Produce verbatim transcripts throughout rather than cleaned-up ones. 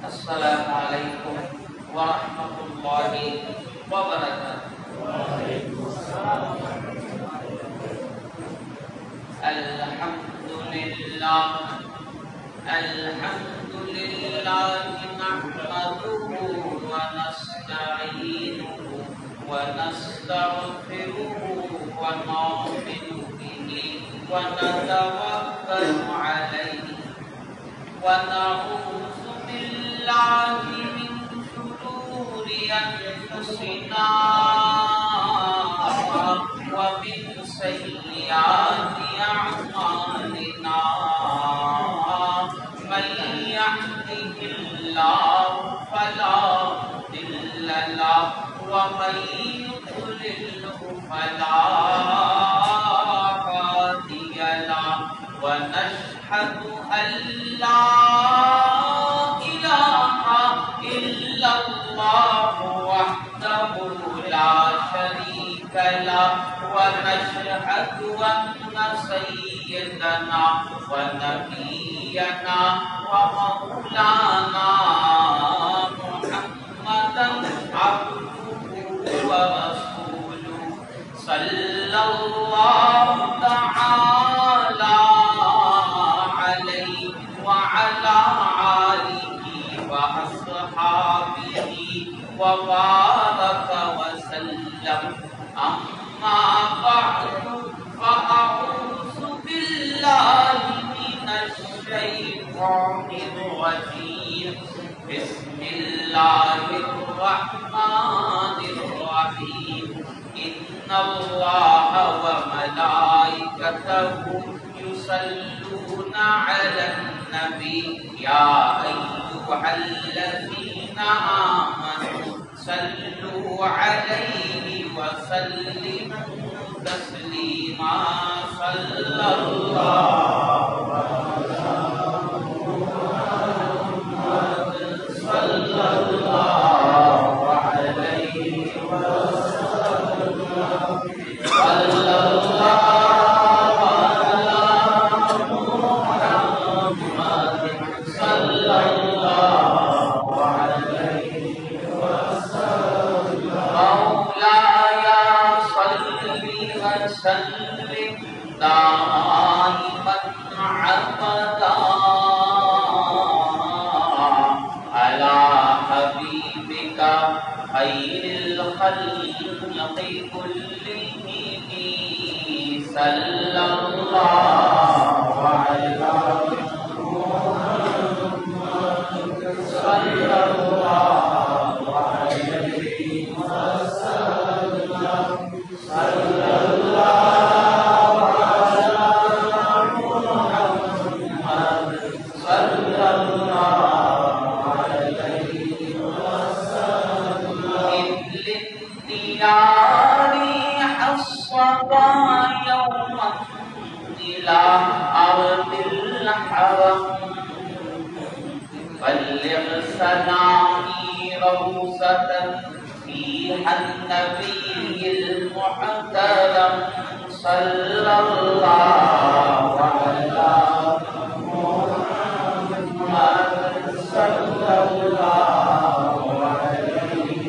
السلام عليكم ورحمة الله وبركاته. الحمد لله الحمد لله نحمده ونستعينه ونستغفره ونؤمن به ونتوكل عليه ونعوذ بالله من شرور أنفسنا ومن سيئات أعمالنا من يهده الله فلا مضل له ومن يضلله فلا هادي له ونشهد أن لا إله إلا الله وحده لا شريك له ونشهد أن سيدنا ونبينا ومولانا محمدا عبده ورسوله صلى الله تعالى عليه وعلى آله وأصحابه وبارك وسلم. أما بعد فأعوذ بالله من الشيطان الرجيم. بسم الله الرحمن الرحيم. إن الله وملائكته يصلون على النبي يا أيها الذين آمنوا صلوا عليه وسلموا تسليما. صلى الله على محمد صلى الله عليه وسلم صلى الله على محمد صلى الله عليه وسلم. مولاي صل وسلم دائما أبدا على حبيبك خير الخلق كلهم صلى الله على محمد صلى الله عليه وسلم صلى الله على محمد صلى الله عليه وسلم. للديار حصبا يوما إلى أرض الحرم بلغ سلامي روضة فيها النبي المحترم صلى الله على محمد صلى الله عليه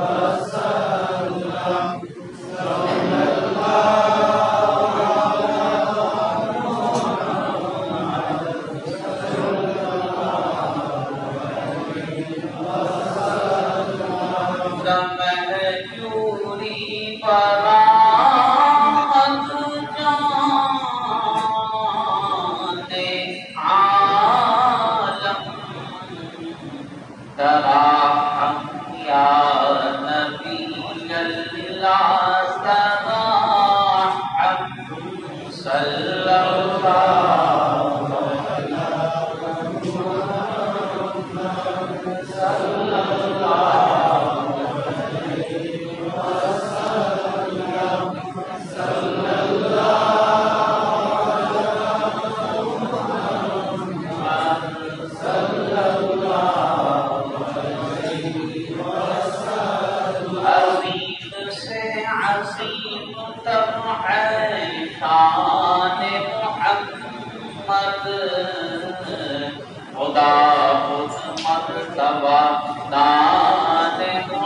وسلم صلى الله على محمد صلى الله عليه وسلم. مهجوري براءة جانے عالم تراحم یا نبی اللہ تراحم صلی اللہ علیہ وسلم صلی اللہ صلی اللہ صلی اللہ علیہ وسلم. عظیم سے عظیم تر ہے شان محمد خدا خود مرد मुज्तबा दान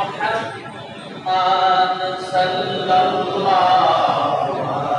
मुहम्मद सल्लल्लाहु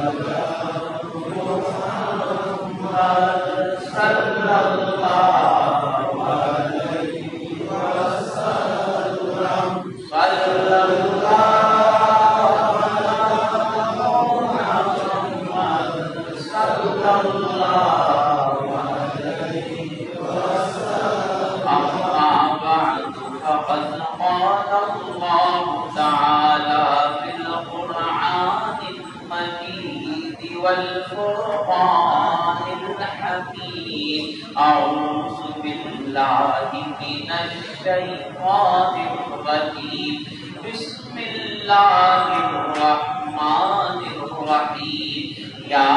والفرقان الحميد أعوذ بالله من الشيطان الرجيم بسم الله الرحمن الرحيم يا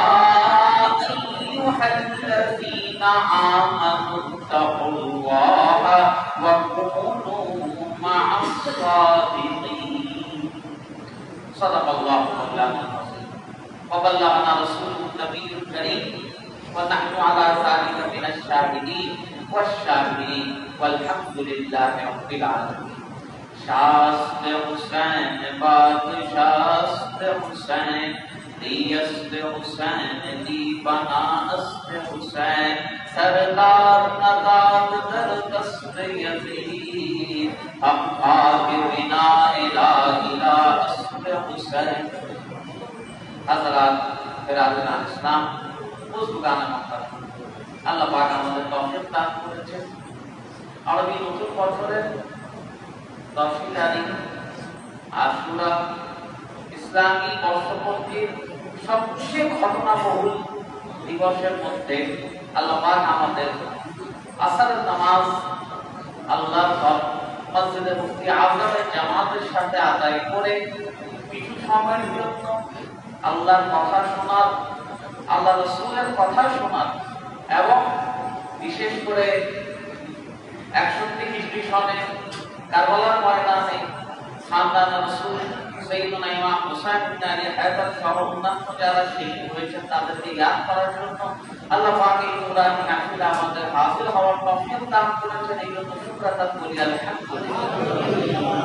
أيها الذين آمنوا اتقوا الله وكونوا مع الصادقين صدق الله مولانا وبلغنا رسوله النبي الكريم ونحن على ذلك من الشاهدين والشاكرين والحمد لله رب العالمين शास्त हुसैन बादशास्त हुसैन दियस्त हुसैन दीवाना अस्त हुसैन सरदार नदाद दर दस्त यजीद हम आगे बिना इलाहिला अस्त हुसैन हजरत फिरादना इस्लाम बुजुर्गान मोहतरम আল্লাহ পাক আমাদের তৌফিক দান করেছেন আরবি নতুন বছরের দশই তারিখ আশুরা ইসলামী বর্ষপঞ্জির সবচেয়ে ঘটনাবহুল দিবসের মধ্যে আল্লাহ পাক আমাদের আসরের নামাজ আল্লাহর ঘর মসজিদে মুফতি আজমের জামাতের সাথে আদায় করে কিছু সময়ের জন্য আল্লাহর কথা শোনার আল্লাহ রাসূলের কথা শোনার এবং বিশেষ করে একষট্টি হিজরি সনে কারবালার ময়দানে খানদান রাসূল সাইয়্যিদুনা ইমাম হুসাইন ইবনে আলী হায়দার সহ অন্যান্য যারা শহীদ হয়েছেন তাদেরকে ইয়াদ করার জন্য আল্লাহ পাক এই নুরানি মাহফিলে আমাদের হাজির হওয়ার তৌফিক দান করেছেন। এই জন্য শুকর আদাব করি আলহামদুলিল্লাহ।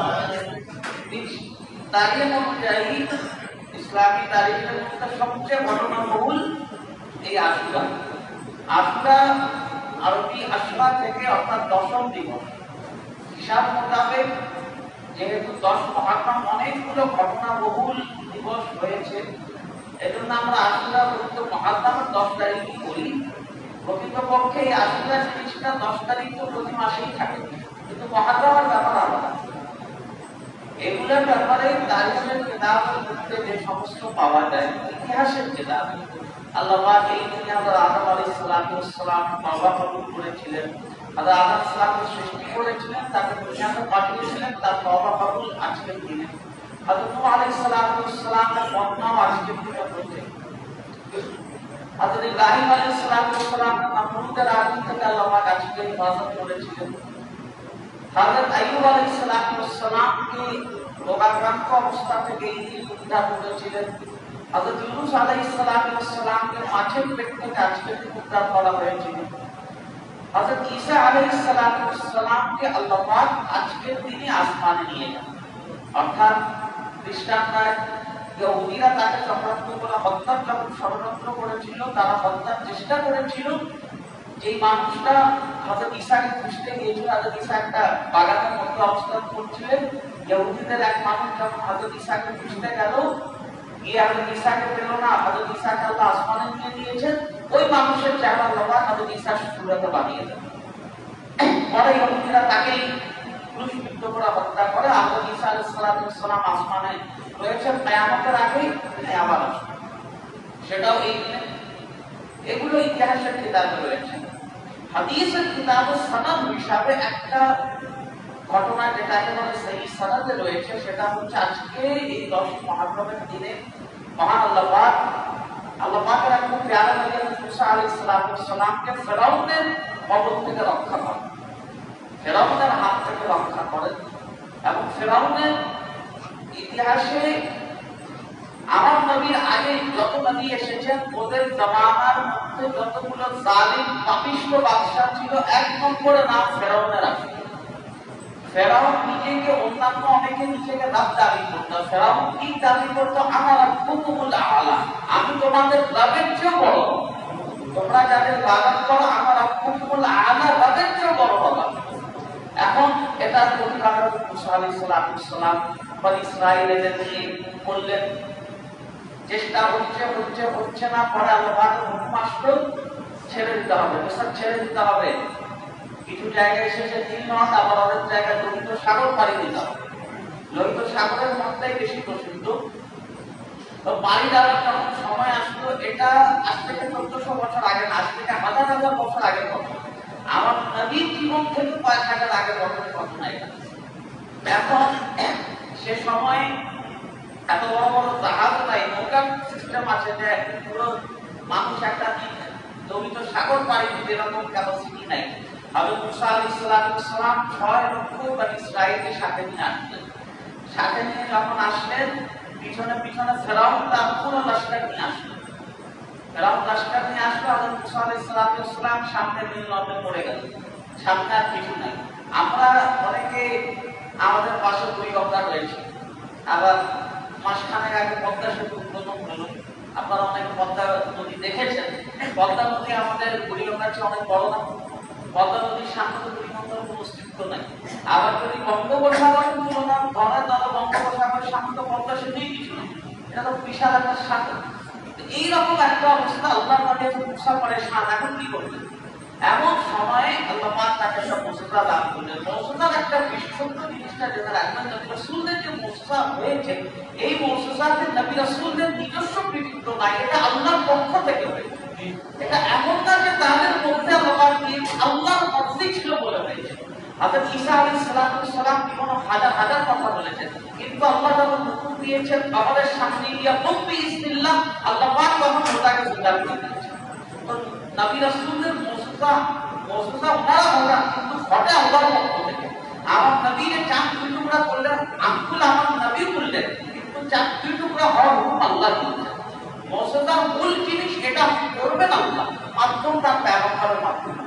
তারিখ অনুযায়ী ইসলামী তারিখের মধ্যে সবচেয়ে ঘটনাবহুল এই আশুরা। আশুরা আরবি আশুরা থেকে অর্থাৎ দশম দিবস হিসাব মোতাবেক যেহেতু দশ মহারম অনেকগুলো ঘটনাবহুল দিবস হয়েছে এজন্য আমরা আশুরা বলতে মহারমের দশ তারিখই করি। প্রকৃতপক্ষে এই আশুরা জিনিসটা দশ তারিখ তো প্রতি মাসেই থাকে, কিন্তু মহারমের ব্যাপার আলাদা। এগুলোর ব্যাপারে তারিখের কিতাবের মধ্যে যে সমস্ত পাওয়া যায় ইতিহাসের কিতাব আল্লাহ পাক এই দুনিয়া হযরত আদম আলাইহিস সালাতু ওয়াস সালাম তওবা কবুল করেছিলেন, হযরত আদম সালাতু সৃষ্টি করেছিলেন, তাকে দুনিয়াতে পাঠিয়েছিলেন, তার তওবা কবুল আজকের দিনে। হযরত নূহ আলাইহিস সালাতু ওয়াস সালামের বন্যাও আজকের দিনে হচ্ছে। হযরত ইব্রাহিম আলাইহিস সালাতু ওয়াস সালামের নমরুদের আগুন থেকে আল্লাহ পাক আজকে হেফাজত করেছিলেন। হযরত আইয়ুব আলাইহিস সালাতু ওয়াস সালামকে রোগাক্রান্ত অবস্থা থেকে উদ্ধার করেছিলেন। হযরত ইউনূস আলাইহিস সালাতু ওয়াস সালামকে মাছের পেট থেকে আজকে উদ্ধার করা হয়েছিল। হযরত ঈসা আলাইহিস সালাতু ওয়াস সালামকে আল্লাহ পাক আজকের দিনে আসমানে নিয়ে যান। অর্থাৎ খ্রিস্টানরা ইহুদিরা তাকে চক্রান্ত করে হত্যার যখন ষড়যন্ত্র করেছিল, তারা হত্যার চেষ্টা করেছিল। যে মানুষটা হযরত ঈসাকে খুঁজতে গিয়েছিল, হযরত ঈসা একটা বাগানের মধ্যে অবস্থান করছিলেন, ইহুদিদের এক মানুষ যখন হযরত ঈসাকে খুঁজতে গেল, গিয়ে হযরত ঈসাকে পেল না, হযরত ঈসাকে আল্লাহ আসমানে নিয়ে গিয়েছেন। ওই মানুষের চেহারা আল্লাহ হযরত ঈসার সুরতে বানিয়ে দেন। পরে ইহুদিরা তাকে ক্রুশবিদ্ধ করে হত্যা করে। হযরত ঈসা আলাইহিস সালাম আসমানে রয়েছেন, কিয়ামতের আগেই তিনি আবার আসবেন, সেটাও এই দিনে। এগুলো ইতিহাসের কিতাবে রয়েছে। হাদিসের কিতাবে সনদ হিসাবে একটা ঘটনা যেটাকে বলে সেই সনদে রয়েছে, সেটা হচ্ছে আজকে এই দশ মুহররমের দিনে মহান আল্লাহ পাক আল্লাহ পাকের এক প্যারা নবী মুসা আলাইহিস সালামকে ফেরাউনের কবল থেকে রক্ষা করেন, ফেরাউনের হাত থেকে রক্ষা করেন। এবং ফেরাউনের ইতিহাসে আমার নবীর আগে যত নবী এসেছেন ওদের জামানার মধ্যে যতগুলো জালিম পাপিষ্ঠ বাদশা ছিল, এক নম্বরে নাম ফেরাউনের আছে। অন্যান্য অনেকে নিজেকে রাব দাবি করতো। ফেরাউন কি দাবি করতো? আমার রাব্বুকুমুল আ'লা, আমি তোমাদের রবের চেয়ে বড়। তোমরা যাদের ইবাদত করো আমার রাব্বুকুমুল আ'লা, রবের চেয়ে বড় বাবা। এখন এটার প্রতিবাদ মুসা আলাইহিস সালাম বনি ইসরাঈলদের নিয়ে বললেন, চেষ্টা হচ্ছে হচ্ছে হচ্ছে না, পরে আল্লাহ হুকুম আসলো ছেড়ে দিতে হবে, মুসা ছেড়ে দিতে হবে। কিছু জায়গায় শেষে তিন মাস, আবার অনেক জায়গায় লোহিত সাগর পাড়ি দিতে হবে। লোহিত সাগরের মধ্যেই বেশি প্রসিদ্ধ। তো পাড়ি দেওয়ার যখন সময় আসলো, এটা আজ থেকে চোদ্দশো বছর আগে না, আজ থেকে হাজার হাজার বছর আগের কথা। আমার নবীর জীবন থেকে কয়েক হাজার আগের বছরের ঘটনা এটা। এখন সে সময় এত বড় বড় জাহাজ নাই, নৌকার সিস্টেম আছে যে পুরো মানুষ একটা লোহিত সাগর পাড়ি দিতে এরকম ক্যাপাসিটি নাই। হযরত মুসা আলাইহিস সালাম ছয় লক্ষ বনী ইসরাঈলকে সাথে নিয়ে আসলেন। সাথে নিয়ে যখন আসলেন, পিছনে পিছনে ফেরাউন তার পুরো লস্কর নিয়ে আসলেন। ফেরাউন লস্কর নিয়ে আসলো, হযরত মুসা আলাইহিস সালাম সামনে নীল নদে পড়ে গেল, সামনে আর কিছু নাই। আমরা অনেকে আমাদের পাশে বুড়িগঙ্গা রয়েছে, আবার মাসখানেক আগে পদ্মা সেতু উদ্বোধন হলো। আপনারা অনেক পদ্মা নদী দেখেছেন। পদ্মা নদী আমাদের বুড়িগঙ্গার চেয়ে অনেক বড় না? পদ্মা নদীর সামনে তো বুড়িগঙ্গার কোনো অস্তিত্ব নাই। আবার যদি বঙ্গোপসাগরের তুলনা ধরেন, তাহলে বঙ্গোপসাগরের সামনে তো পদ্মা সেতুই কিছু নেই, এটা তো বিশাল একটা সাগর। এইরকম একটা অবস্থা, আল্লাহ নবী মুসা পরেশান, এখন কি করবেন? এমন সময়ে আল্লাহ পাক তাকে সব মুসা দান করলেন। মুসার একটা বিশেষত্ব জিনিসটা যেটা রাখবেন, নবী রাসূলদের যে মুসা হয়েছে, এই মুসাতে নবী রাসূলদের নিজস্ব কৃতিত্ব নাই, এটা আল্লাহর পক্ষ থেকে হয়েছে। এটা এমন না যে তাদের মধ্যে আল্লাহ আল্লাহর মর্জি ছিল বলে হয়েছে। হযরত ঈসা আলাইহিস সালাম কোনো হাজার হাজার কথা বলেছেন, কিন্তু আল্লাহ যখন হুকুম দিয়েছেন আমাদের সামনে গিয়া বলবি ইসমিল্লাহ, আল্লাহ পাক তখন ওটাকে স্বীকার করে দিয়েছেন। তো নবী রাসূলদের মুসা মুসা ওনারা বলেন, কিন্তু ঘটে আল্লাহর পক্ষ থেকে। আমার নবীকে চাঁদ দুই টুকরা করলেন, আব্দুল আমার নবী বললেন, কিন্তু চাঁদ দুই টুকরা হওয়ার হুকুম আল্লাহ দিয়েছেন। মুসার মূল জিনিস এটা করবেন আল্লাহ, মাধ্যমটা ব্যবহারের মাধ্যমে।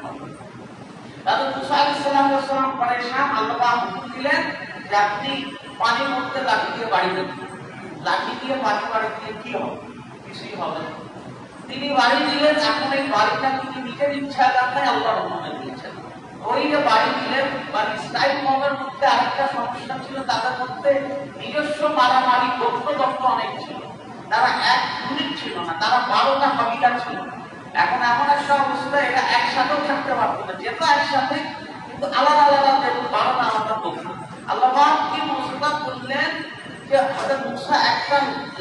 তাহলে মুসা আলাইহিস সালাম পরেশান, আল্লাহ হুকুম দিলেন যে আপনি পানির মধ্যে লাঠি দিয়ে বাড়ি দেন। লাঠি দিয়ে পানি বাড়ি দিয়ে কি হবে? কিছুই হবে না। তিনি বাড়ি দিলেন। এখন এই বাড়িটা তিনি নিজের ইচ্ছা দেন, আল্লাহর হুকুমে দিয়েছেন। ওই যে বাড়ি দিলেন, মানে ইসরাঈল কওমের মধ্যে আরেকটা সমস্যা ছিল, তাদের মধ্যে নিজস্ব মারামারি গোত্রদত্ত অনেক ছিল। তারা এক ইউনিট ছিল না, তারা বারোটা কবিলা ছিল। এখন এমন একটা অবস্থা, এটা একসাথেও থাকতে পারতো না, যেত একসাথে, কিন্তু আলাদা আলাদা যেহেতু বারোটা আলাদা গোত্র। আল্লাহ কি মুসা করলেন যে হযরত মুসা একটা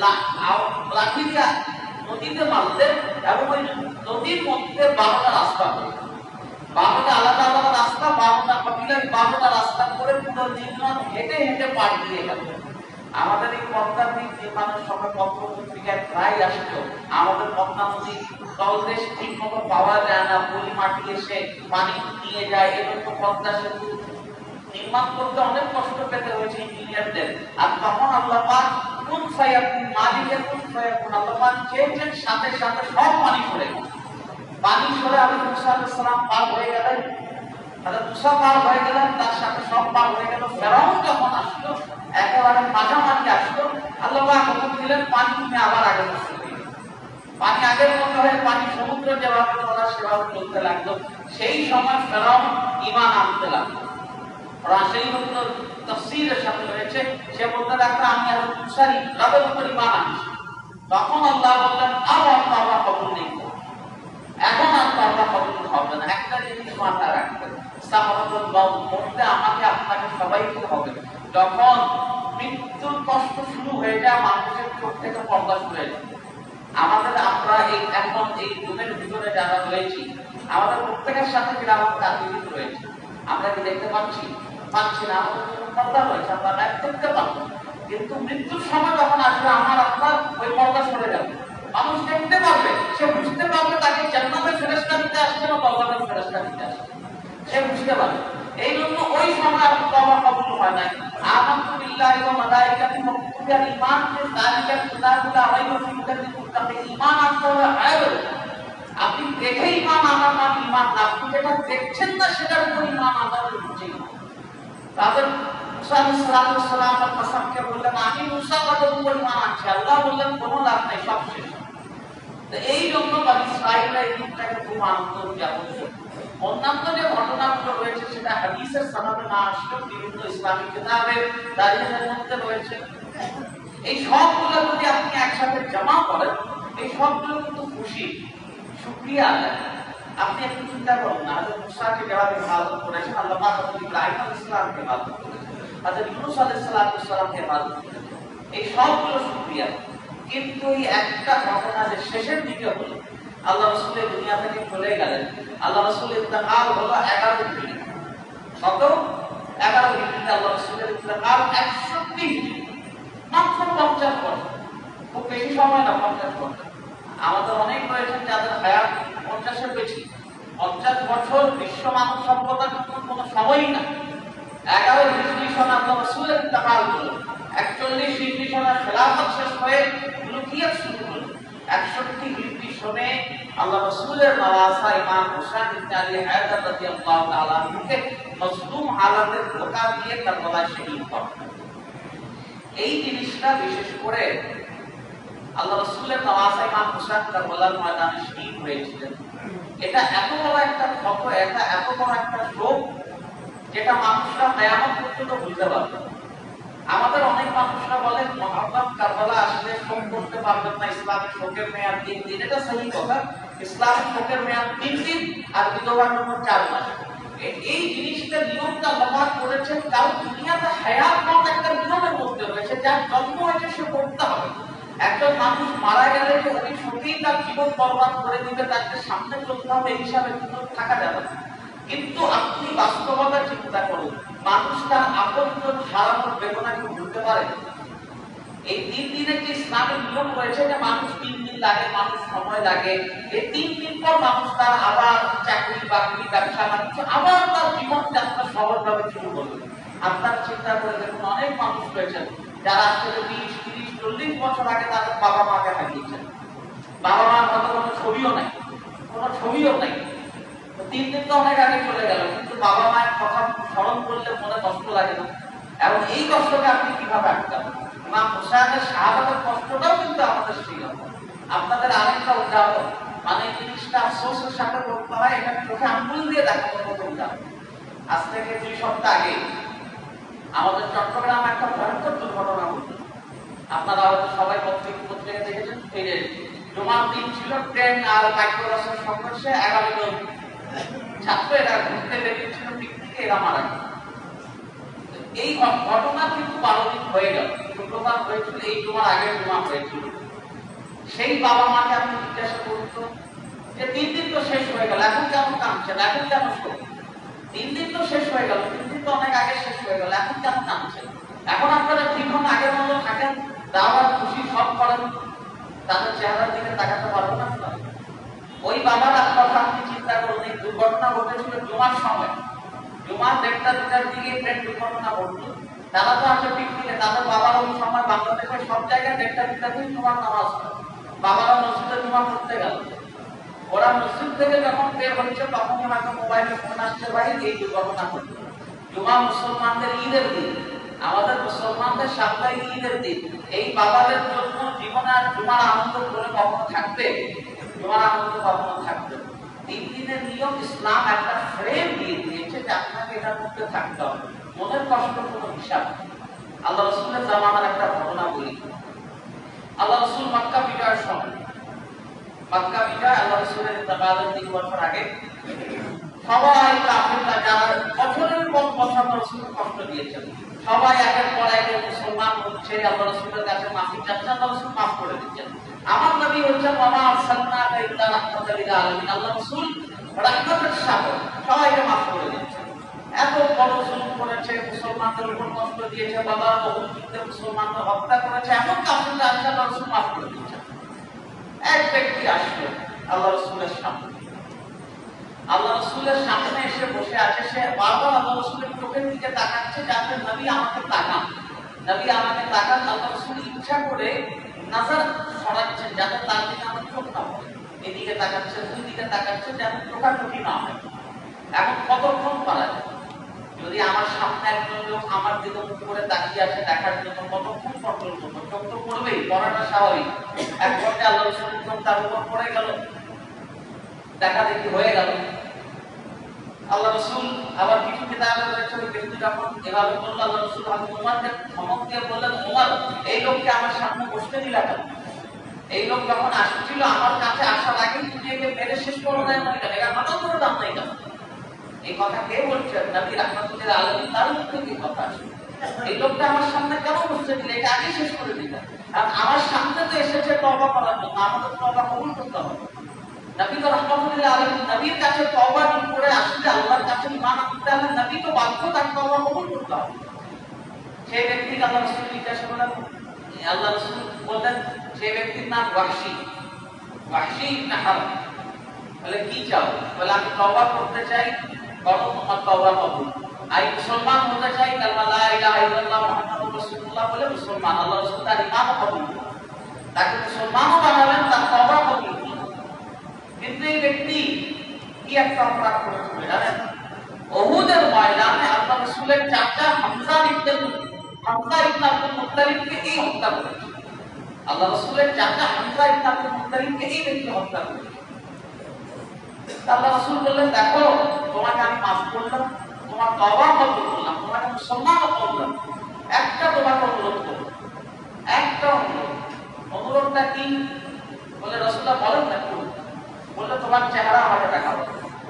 লাঠি দিয়ে নদীতে মারলেন, এবং ওই নদীর মধ্যে বারোটা রাস্তা করে, বারোটা আলাদা আলাদা রাস্তা, বারোটা কবিলার বারোটা রাস্তা করে পুরো নীলনদ হেঁটে হেঁটে পাড়ি দিয়ে গেল। আমাদের এই পদ্মা নদী যে মানুষ সবাই পত্র পত্রিকায় প্রায় আসতো, আমাদের পদ্মা নদী তলদেশ ঠিক মতো পাওয়া যায় না, পলি মাটি এসে পানি নিয়ে যায়। এজন্য পদ্মা সেতু নির্মাণ করতে অনেক কষ্ট পেতে হয়েছে ইঞ্জিনিয়ারদের। আর তখন আল্লাহ পাক কুন ফায়াকুন, মালিকে কুন ফায়াকুন, আল্লাহ পাক চেয়েছেন, সাথে সাথে সব পানি সরে গেল। পানি সরে হযরত মুসা আলাইহিস সালাম পার হয়ে গেলেন। হযরত মুসা পার হয়ে গেলেন, তার সাথে সব পার হয়ে গেল। ফেরাউন যখন আসলো, একেবারে মাঝামাঝি আসলো, আল্লাহ পাক হুকুম দিলেন পানি তুমি আবার আগের মতো দিলেন। পানি আগের মতো হয়ে পানি সমুদ্র যেভাবে চলা সেভাবে চলতে লাগলো। সেই সময় ফেরাউন ঈমান আনতে লাগলো। রাসূল নবুর তাফসীরের সাথে রয়েছে, সে বলতে লাগলো আমি হযরত মুসার রবের উপর ঈমান আনছি। তখন আল্লাহ বললেন আবার তওবা কবুল নেই, এখন আর তওবা কবুল হবে না। একটা জিনিস মাথায় রাখবেন, সাহাবাতুল মাউত মরতে আমাকে আপনাকে সবাইকে হবে। যখন মৃত্যুর কষ্ট শুরু হয়ে যায়, মানুষের চোখ থেকে পর্দা সরে যায়। আমাদের আমরা এই এখন এই রুমের ভিতরে যারা রয়েছি, আমাদের প্রত্যেকের সাথে কিরকম তাকলিফ রয়েছে, আমরা কি দেখতে পাচ্ছি? পাচ্ছি না। আমাদের পর্দা রয়েছে, আমরা দেখতে পাবো, কিন্তু মৃত্যুর সময় যখন আসবে আমার আপনার ওই পর্দা সরে যাবে। মানুষ দেখতে পারবে, সে বুঝতে পারবে তাকে জান্নাতের ফেরেশতা দিতে আসছে না বরজাতের ফেরেশতা দিতে আসছে, সে বুঝতে পারবে। এই জন্য ওই সময় আর তওবা কবুল হয় নাই। আমানতু বিল্লাহি ওয়া মালাইকাতিহি ওয়া কুতুবিহি আর ঈমান যে যালিকা কিতাবুল রাইবা ফীহি হুদাল মুত্তাকিন, ঈমান আনতে হবে আয়াত। আপনি দেখে ঈমান আনার নাম ঈমান না, আপনি যেটা দেখছেন না সেটার উপর ঈমান আনার হচ্ছে। তাদের মুসা আলাইহিস সালাম কসমকে বললেন আমি মুসা কতর উপর ঈমান আনছি, আল্লাহ বললেন কোনো লাভ নাই, সব শেষ। তো এই জন্য বনি ইসরাঈলরা এই দিনটাকে খুব আনন্দ উদযাপন করে। অন্যান্য যে ঘটনাগুলো রয়েছে সেটা হাদিসের সনদে না আসলেও বিভিন্ন ইসলামী কিতাবে দালিলের মধ্যে রয়েছে। এই সবগুলো যদি আপনি একসাথে জমা করেন, এই সবগুলো কিন্তু খুশি শুকরিয়া আদায়। আপনি একটু চিন্তা করুন না, হযরত মুসাকে যেভাবে ইবাদত করেছেন আল্লাহ পাক, হযরত ইব্রাহিম আলাইহিস সালামকে ইবাদত করেছেন, হযরত ইউনূস আলাইহিস সালামকে ইবাদত করেছেন, এই সবগুলো শুকরিয়া। কিন্তু এই একটা ঘটনা যে শেষের দিকে হলো, আল্লাহ রাসূল এই দুনিয়া থেকে চলে গেলেন, আল্লাহ রাসূলের ইন্তেকাল হলো এগারো হিজরি, কত এগারো হিজরিতে আল্লাহ রাসূলের ইন্তেকাল, একষট্টি হিজরি, মাত্র পঞ্চাশ বছর, খুব বেশি সময় না, পঞ্চাশ বছর। আমাদের অনেক রয়েছেন যাদের হায়াত পঞ্চাশের বেশি। পঞ্চাশ বছর বিশ্ব মানব সভ্যতার কোনো সময়ই না। এগারো হিজরি সনে আল্লাহ রাসূলের ইন্তেকাল হলো, একচল্লিশ হিজরি সনে খেলাফত শেষ হয়ে মুলকিয়ত শুরু হলো, একষট্টি হিজরি সনে আল্লাহ রাসূলের নওয়াসা ইমাম হুসাইন ইবনে আলী হায়দার রাদিয়াল্লাহু তাআলা আনহুকে মজলুম হালাতে ধোঁকা দিয়ে কারবালায় শহীদ করা। এই জিনিসটা বিশেষ করে আল্লাহ রাসূলের নওয়াসা ইমাম হুসাইন কারবালার ময়দানে শহীদ হয়েছিলেন, এটা এত বড় একটা ক্ষত, এটা এত বড় একটা শোক, যেটা মানুষরা কিয়ামত পর্যন্ত বুঝতে পারবে। আমাদের অনেক মানুষরা বলেন মুহাম্মদ কারবালা আসলে শোক করতে পারবেন না, ইসলামের শোকের মেয়াদ তিন দিন। এটা সহি কথা, ইসলামের শোকের মেয়াদ তিন দিন আর বিধবার জন্য চার মাস। এই জিনিসটা নিয়মটা আল্লাহ করেছেন, কারণ দুনিয়াতে হায়াত মত একটা নিয়মের মধ্যে রয়েছে, যার জন্ম হয়েছে সে করতে হবে। একজন মানুষ মারা গেলে যে ওই শোকেই তার জীবন বরবাদ করে দিবে, তাকে সামনে চলতে হবে, এই হিসাবে কিন্তু থাকা যাবে না। কিন্তু আপনি বাস্তবতা চিন্তা করুন, মানুষ তার আপনজন হারানোর বেদনা কি ভুলতে পারে? এই তিন দিনের যে ইসলামের নিয়ম রয়েছে যে মানুষ তিন দিন লাগে, মানুষ সময় লাগে, এই তিন দিন পর মানুষ তার আবার চাকরি বাকরি ব্যবসা বাণিজ্য আবার তার জীবনযাত্রা সহজভাবে শুরু করবে। আপনার চিন্তা করে দেখুন, অনেক মানুষ রয়েছেন যারা আসলে বিশ তিরিশ চল্লিশ বছর আগে তাদের বাবা মাকে হারিয়েছেন, বাবা মার হয়তো কোনো ছবিও নাই, কোনো ছবিও নাই। তিন দিন তো অনেক আগে চলে গেল, কিন্তু বাবা মায়ের কথা স্মরণ করলে মনে কষ্ট লাগে না? এবং এই কষ্টকে আপনি কিভাবে আটকাবেন? ইমাম হুসাইনের শাহাদাতের কষ্টটাও কিন্তু আমাদের সেই রকম। আপনাদের আরেকটা উদাহরণ, মানে জিনিসটা আফসোসের সাথে করতে হয়, এটা চোখে আঙ্গুল দিয়ে দেখানোর মতো উদাহরণ। আজ থেকে দুই সপ্তাহ আগে আমাদের চট্টগ্রামে একটা ভয়ঙ্কর দুর্ঘটনা ঘটল। আপনারা হয়তো সবাই পত্রিকা পত্রিকা দেখেছেন, ফিরে জুমার দিন ছিল, ট্রেন আর মাইক্রোবাসের সংঘর্ষে এগারো জন ছাত্র এরা ঘুরতে বেরিয়েছিল পিকনিকে, এরা মারা গেল। এই ঘটনা কিন্তু বারো দিন হয়ে গেল, শুক্রবার হয়েছিল, এই জুমার আগের জুমা হয়েছিল। সেই বাবা মাকে আপনি জিজ্ঞাসা করুন তো, যে তিন দিন তো শেষ হয়ে গেল, এখন কেমন কাঁদছেন, এখন কেন শোক? তিন দিন তো শেষ হয়ে গেল, তিন দিন তো অনেক আগে শেষ হয়ে গেল, এখন কেমন কাঁদছেন? এখন আপনারা ঠিক মতো আগের মতো থাকেন, দাওয়াত খুশি সব করেন, তাদের চেহারার দিকে তাকাতে পারবো না? ওই বাবার কথা আপনি চিন্তা করুন, এই দুর্ঘটনা ঘটেছিল জুমার সময়, জুমার দেড়টা দুটার দিকে ট্রেন দুর্ঘটনা ঘটল। তারা তো আসলে পিকনিকে, তাদের বাবার ওই সময় বাংলাদেশের সব জায়গায় দেড়টা দুটা দিন জুমার নামাজ হয়, বাবারা মসজিদে জুমা করতে গেল। ওরা মসজিদ থেকে যখন বের হচ্ছে তখনই হয়তো মোবাইলে ফোন আসছে, ভাই এই দুর্ঘটনা ঘটল। জুমা মুসলমানদের ঈদের দিন, আমাদের মুসলমানদের সাপ্তাহিক ঈদের দিন। এই বাবাদের জন্য জীবনে আর জুমার আনন্দ করে কখনো থাকবে? জুমার আনন্দ কখনো থাকবে? তিন দিনের নিয়ম ইসলাম একটা ফ্রেম দিয়ে দিয়েছে যে আপনাকে এটার মধ্যে থাকতে হবে, মনের কষ্ট কোনো হিসাব। আল্লাহ রাসূলের জামানার একটা ঘটনা বলি। আল্লাহ রাসূল মক্কা বিজয়ের সময়, মক্কা বিজয় আল্লাহ রাসূলের ইন্তেকালের তিন বছর আগে, সবাই কাফিররা যারা বছরের পর বছর রাসূলকে কষ্ট দিয়েছেন, সবাই একের পর এক মুসলমান হচ্ছে, আল্লাহ রাসূলের কাছে মাফি চাচ্ছেন, আল্লাহ রাসূল মাফ করে দিচ্ছেন। আমার নবী হচ্ছেন ওয়া আরসালনাকা ইল্লা রাহমাতাল লিল আলামিন, আল্লাহ রাসূল রাহমাতের সাগর, সবাইকে মাফ করে দিচ্ছেন। এত বড় জুলুম করেছে, মুসলমানদের উপর কষ্ট দিয়েছে, বাবা বহু যুদ্ধে মুসলমানদের হত্যা করেছে, এমন কাফিররা আছে, আল্লাহ রাসূল মাফ করে দিচ্ছেন। এক ব্যক্তি আসলো আল্লাহ রাসূলের সামনে, আল্লাহ রাসূলের সামনে এসে বসে আছে, সে বারবার আল্লাহ রাসূলের চোখের দিকে তাকাচ্ছে যাতে নবী আমাকে তাকান, নবী আমাকে তাকান। আল্লাহ রাসূল ইচ্ছা করে নজর সরাচ্ছেন যাতে তার দিকে আমার চোখ না পড়ে, এদিকে তাকাচ্ছে, দুই দিকে তাকাচ্ছে যাতে চোখাচোখি না হয়। এখন কতক্ষণ পারা যায়? যদি আমার সামনে একজন লোক আমার দিকে মুখ করে তাকিয়ে আছে দেখার জন্য কতক্ষণ কন্ট্রোল করবো? চোখ তো পড়বেই, পড়াটা স্বাভাবিক। এক ঘন্টা আল্লাহ রসুলের চোখ তার উপর পড়ে গেল, দেখা দেখি হয়ে গেল। আল্লাহ রসুল আবার কিছু কিতাবে রয়েছে ওই ব্যক্তি যখন এভাবে বলল, আল্লাহ রসুল হযরত ওমরকে ধমক দিয়ে বললেন, ওমর এই লোককে আমার সামনে বসতে দিলা কেন? এই লোক যখন আসছিল আমার কাছে আসার আগে তুমি একে মেরে শেষ করে দেয় না কেন? এটা মাথা করে দাম নাই কেন? এই কথা কে বলছেন? নবী রাহমাতুল্লাহ আলাইহি তার মুখ থেকে কথা আসে। এই লোকটা আমার সামনে কেন বসতে দিলে? এটা আগে শেষ করে দিতা। আর আমার সামনে তো এসেছে তওবা করার জন্য, আমাদের তওবা কবুল করতে হবে। নবী তো রাহমাতুল্লাহ আলাইহি নবীর কাছে তওবা করে আসলে আল্লাহর কাছে ঈমান আনতে হলে নবী তো বাধ্য তার তওবা কবুল করতে হবে। সেই ব্যক্তিকে আল্লাহ রাসূল জিজ্ঞাসা করলেন, আল্লাহ রাসূল বললেন সেই ব্যক্তির নাম ওয়াহশী, ওয়াহশী ইবনে হারব। বলে কি চাও? বলে আমি তওবা করতে চাই, করো তোমার তওবা কবুল। আমি মুসলমান হতে চাই, কালিমা লা ইলাহা ইল্লাল্লাহ মুহাম্মাদুর রাসূলুল্লাহ বলে মুসলমান। আল্লাহ রাসূল তার ঈমান কবুল করলেন, তাকে মুসলমানও বানালেন, তার তওবা কবুল করলেন। কিন্তু এই ব্যক্তি কি একটা অপরাধ করেছিল জানেন? উহুদের ময়দানে আল্লাহ রাসূলের চাচা হামজা ইবনে হামজা ইবনে আব্দুল মুত্তালিবকে এই হত্যা করেছে। আল্লাহ রাসূলের চাচা হামজা ইবনে আব্দুল মুত্তালিবকে এই ব্যক্তি হত্যা করেছে। আল্লাহ রাসূল বললেন, দেখো তোমাকে আমি মাফ করলাম, তোমার তওবা কবুল করলাম, তোমাকে মুসলমান করলাম, একটা তোমাকে অনুরোধ করব, একটা অনুরোধ। অনুরোধটা কি? বলে রাসূলুল্লাহ বলেন না। বললে তোমার চেহারা আমাকে দেখাবো।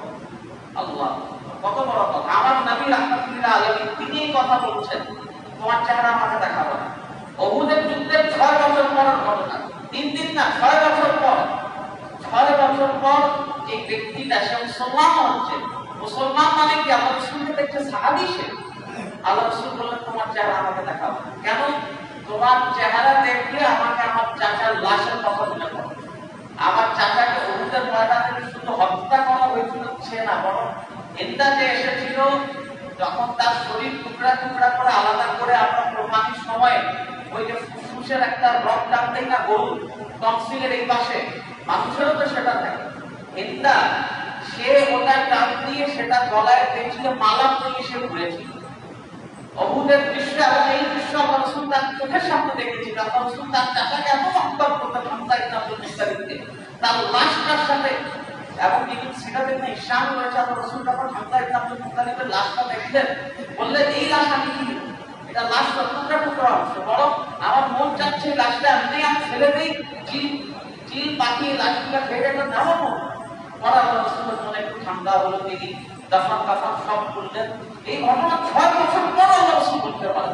আল্লাহ, কত বড় কথা! আমার নবী রাহমাতুল্লাহ আলাইহি তিনি এই কথা বলছেন, তোমার চেহারা আমাকে দেখাবো না। উহুদের যুদ্ধের ছয় বছর পরের ঘটনা, তিন দিন না ছয় বছর পর, ছয় বছর পর এই ব্যক্তিটা সে মুসলমান হচ্ছে। মুসলমান মানে কি? আল্লাহ রাসূলকে দেখছে সাহাবী সে। আল্লাহ রাসূল বললেন তোমার চেহারা আমাকে দেখাবো। কেন? তোমার চেহারা দেখলে আমাকে আমার চাচার লাশের কথা মনে পড়ে। আমার চাচাকে উহুদের ময়দানে শুধু হত্যা করা হয়েছিল সে না, বরং ইন্দাজে এসেছিল যখন তার শরীর টুকরা টুকরা করে আলাদা করে আমরা প্রমাণের সময় ওই যে ফুসফুসের একটা রক টানতেই না গরু টনসিলের এই পাশে, মানুষেরও তো সেটা থাকে। ইন্দা সে ওটা টান দিয়ে সেটা গলায় পেয়েছিল, মালা দিয়ে সে ঘুরেছিল। উহুদের দৃশ্য এবং এই দৃশ্য আল্লাহ রাসূল তার চোখের সামনে দেখেছিল। আল্লাহ রাসূল তার চাচাকে এত মহব্বত করতেন হামজা ইবনে আব্দুল মুত্তালিবকে, তার লাশটার সাথে। এবং কিন্তু সেটা দেখে ঈশান রয়েছে, আল্লাহ রাসূল যখন হামজা ইবনে আব্দুল মুত্তালিবের লাশটা দেখলেন বললেন এই লাশ আমি কি দেব? এটা লাশ টুকরা টুকরা হচ্ছে, বরং আমার মন চাচ্ছে লাশটা আমি আমি ফেলে দিই, চিল চিল পাঠিয়ে লাশগুলা ফেলে একটা নামাবো। পরে আল্লাহ রাসূলের মনে একটু ঠান্ডা হলো, তিনি দাফন কাফন সব করলেন। এই ঘটনা ছয় বছর পর আল্লাহ রাসূল বলতে পারেন,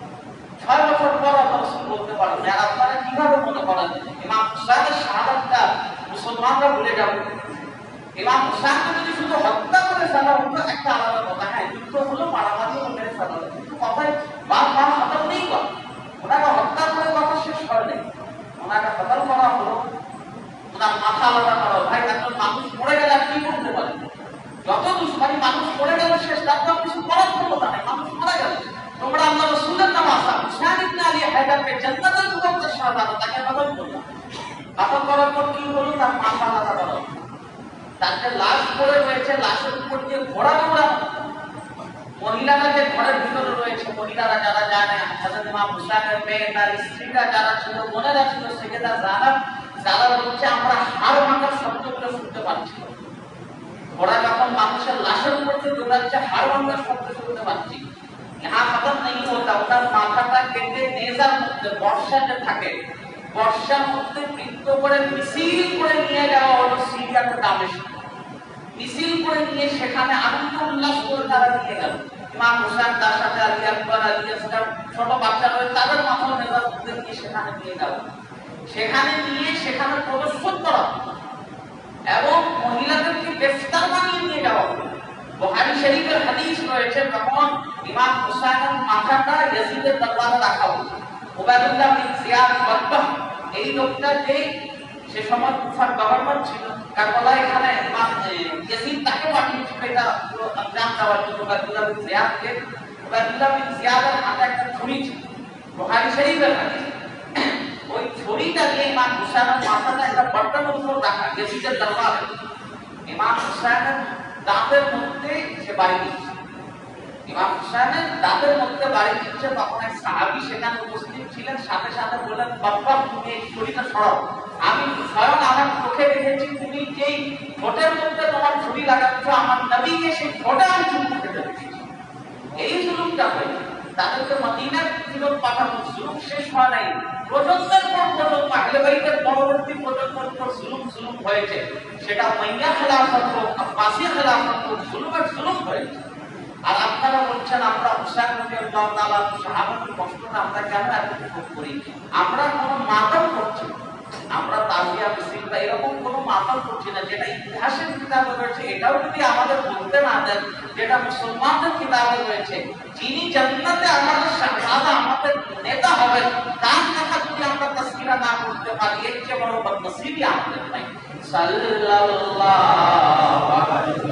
ছয় বছর পর আল্লাহ রাসূল বলতে পারেন। আর আপনারা কিভাবে মনে করেন ইমাম হুসাইনের শাহাদাতটা মুসলমানরা ভুলে যাবে? ইমাম হুসাইনকে যদি শুধু হত্যা করে ফেলা হতো একটা আলাদা কথা, হ্যাঁ যুদ্ধ হলো, মারামারি হলো, মেরে ফেলা হলো, কিন্তু কথায় বাপ বাপ হত্যা নেই। কথা ওনাকে হত্যা করে কথা শেষ হয় নেই, ওনাকে হত্যা করা হলো, ওনার মাথা আলাদা করা হলো। ভাই একজন মানুষ মরে গেলে আপনি কি করতে পারেন? যত দুশ্মনী মানুষ মরে গেল শেষ, তার তো কিছু করার ক্ষমতা নেই, মানুষ মারা গেল। তোমরা আল্লাহ রাসূলের নাম আসা হুসাইন ইবনে আলী হায়দারকে জান্নাতুল মুকাদ্দাস শাহাদাত তাকে কবুল করলাম। কবুল করার পর কি হলো? তার মাথা আলাদা করা হলো, তার যে লাশ পড়ে রয়েছে লাশের উপর দিয়ে ঘোড়া ঘোড়ানো। মহিলারা যে ঘরের ভিতরে রয়েছে, মহিলারা যারা জানে হযরত ইমাম হুসাইনের মেয়ে তার স্ত্রীরা যারা ছিল, বোনেরা ছিল, সেটা জানাব যারা বলছে আমরা হাড় ভাঙার শব্দগুলো শুনতে পাচ্ছি। ঘোড়া যখন মানুষের লাশের উপর দিয়ে দৌড়াচ্ছে হাড় ভাঙার শব্দ শুনতে পাচ্ছি। यहाँ खत्म नहीं होता, ওনার মাথাটা কেটে নেজার মধ্যে বর্ষাতে থাকে, বর্ষার মধ্যে বৃত্ত করে মিছিল করে নিয়ে যাওয়া হলো সিরিয়াতে দামেস্ক। মিছিল করে নিয়ে সেখানে আনন্দ উল্লাস করে তারা নিয়ে গেল। ইমাম হুসাইন তার সাথে আলী আকবর, আলী আসগার, ছোট বাচ্চা রয়েছে, তাদের মাথাও নেজার মধ্যে নিয়ে সেখানে নিয়ে গেল। সেখানে নিয়ে সেখানে প্রদর্শন করা এবং মহিলাদেরকে গ্রেফতার বানিয়ে নিয়ে যাওয়া হলো। বুখারী শরীফের হাদিস রয়েছে, তখন ইমাম হুসাইনের মাথাটা ইয়াজিদের দরবারে রাখা হলো। উবাইদুল্লাহ বিন জিয়াদ বাদবাহ এই লোকটা যে সে সময় কুফার গভর্নর ছিল, কারবালা এখানে ইমাম ইয়াজিদ তাকে পাঠিয়েছিল এটা পুরো আঞ্জাম দেওয়ার জন্য। উবাইদুল্লাহ বিন জিয়াদকে, উবাইদুল্লাহ বিন জিয়াদের হাতে একটা ছুরি ছিল, বুখারী শরীফের হাদিস। ওই ছুরিটা দিয়ে ইমাম হুসাইনের মাথাটা একটা বর্তমানের উপর রাখা ইয়াজিদের দরবারে। ইমাম হুসাইনের দাঁতের মধ্যে সে বাড়ি দিচ্ছে। ইমাম হুসাইনের দাঁতের মধ্যে বাড়ি দিচ্ছে, তখন এক সাহাবী সেখানে উপস্থিত ছিলেন, সাথে সাথে বললেন, বাবা তুমি এই ছুরিটা সরাও, আমি স্বয়ং আমার চোখে দেখেছি তুমি যেই ঠোঁটের মধ্যে তোমার ছুরি লাগাচ্ছ, আমার নবীকে সেই ঠোঁটে আমি চুমু খেতে দেখেছি। এই জুলুমটা হয়েছে। তাদেরকে মদিনার ফিরত পাঠানো জুলুম শেষ হয় নাই, প্রজন্মের পর প্রজন্ম আহলে বাইতের পরবর্তী প্রজন্মের উপর জুলুম জুলুম হয়েছে। সেটা উমাইয়া খেলাফত হোক, আব্বাসী খেলাফত হোক, জুলুমের জুলুম হয়েছে। আর আপনারা বলছেন আমরা হুসাইন রাদিয়াল্লাহু তাআলা সাহাবাদের কষ্টটা আমরা কেন এতটুকু করি? আমরা কোনো মাতম করছি না, আমরা তাজিয়া মিছিল বা এরকম কোনো মাতম করছি না। যেটা ইতিহাসের কিতাবে রয়েছে এটাও যদি আমাদের বলতে না দেন, যেটা মুসলমানদের কিতাবে রয়েছে, যিনি জান্নাতে আমাদের শাহজাদা আমাদের নেতা হবেন, তার কথা যদি আমরা তাসকিরা না করতে পারি, এর চেয়ে বড় বদনসিবই আমাদের নাই। সাল্লাল্লাহু আলাইহি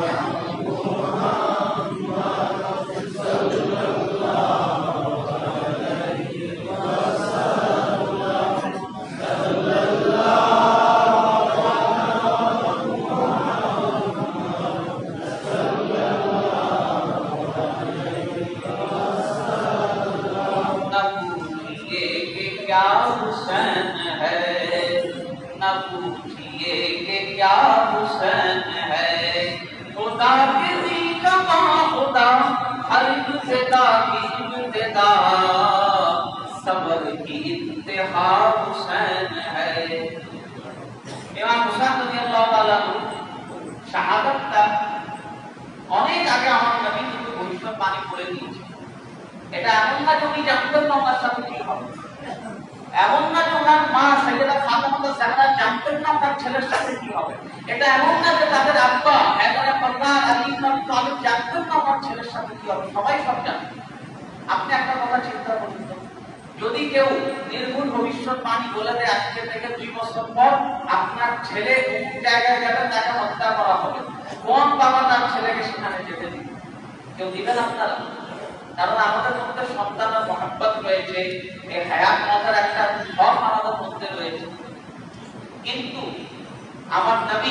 অনেক আগে আমার নবী কিন্তু ভবিষ্যৎবাণী করে দিয়েছে। এটা এমন না তুমি জানতেন না ওনার সাথে কি হবে, এমন না যে ওনার মা সাইয়েদা ফাতেমা জাহরা জানতেন না তার ছেলের সাথে কি হবে, এটা এমন না যে তাদের আব্বা একবারে পাল্লা আলী ইবনে তালিব জানতেন না ওনার ছেলের সাথে কি হবে, সবাই সব জানে। আপনি একটা কথা চিন্তা করুন তো, যদি কেউ নির্ভুল ভবিষ্যৎবাণী বলে দেয় আজকে থেকে দুই বছর পর আপনার ছেলে কোন জায়গায় যাবে, তাকে হত্যা করা হবে, কোন বাবা তার ছেলেকে সেখানে যেতে দিবে? কেউ দিবেন আপনারা? কারণ আমাদের মধ্যে সন্তানের মহব্বত রয়েছে, এই হায়াত মতের একটা শখ আমাদের মধ্যে রয়েছে। কিন্তু আমার নবী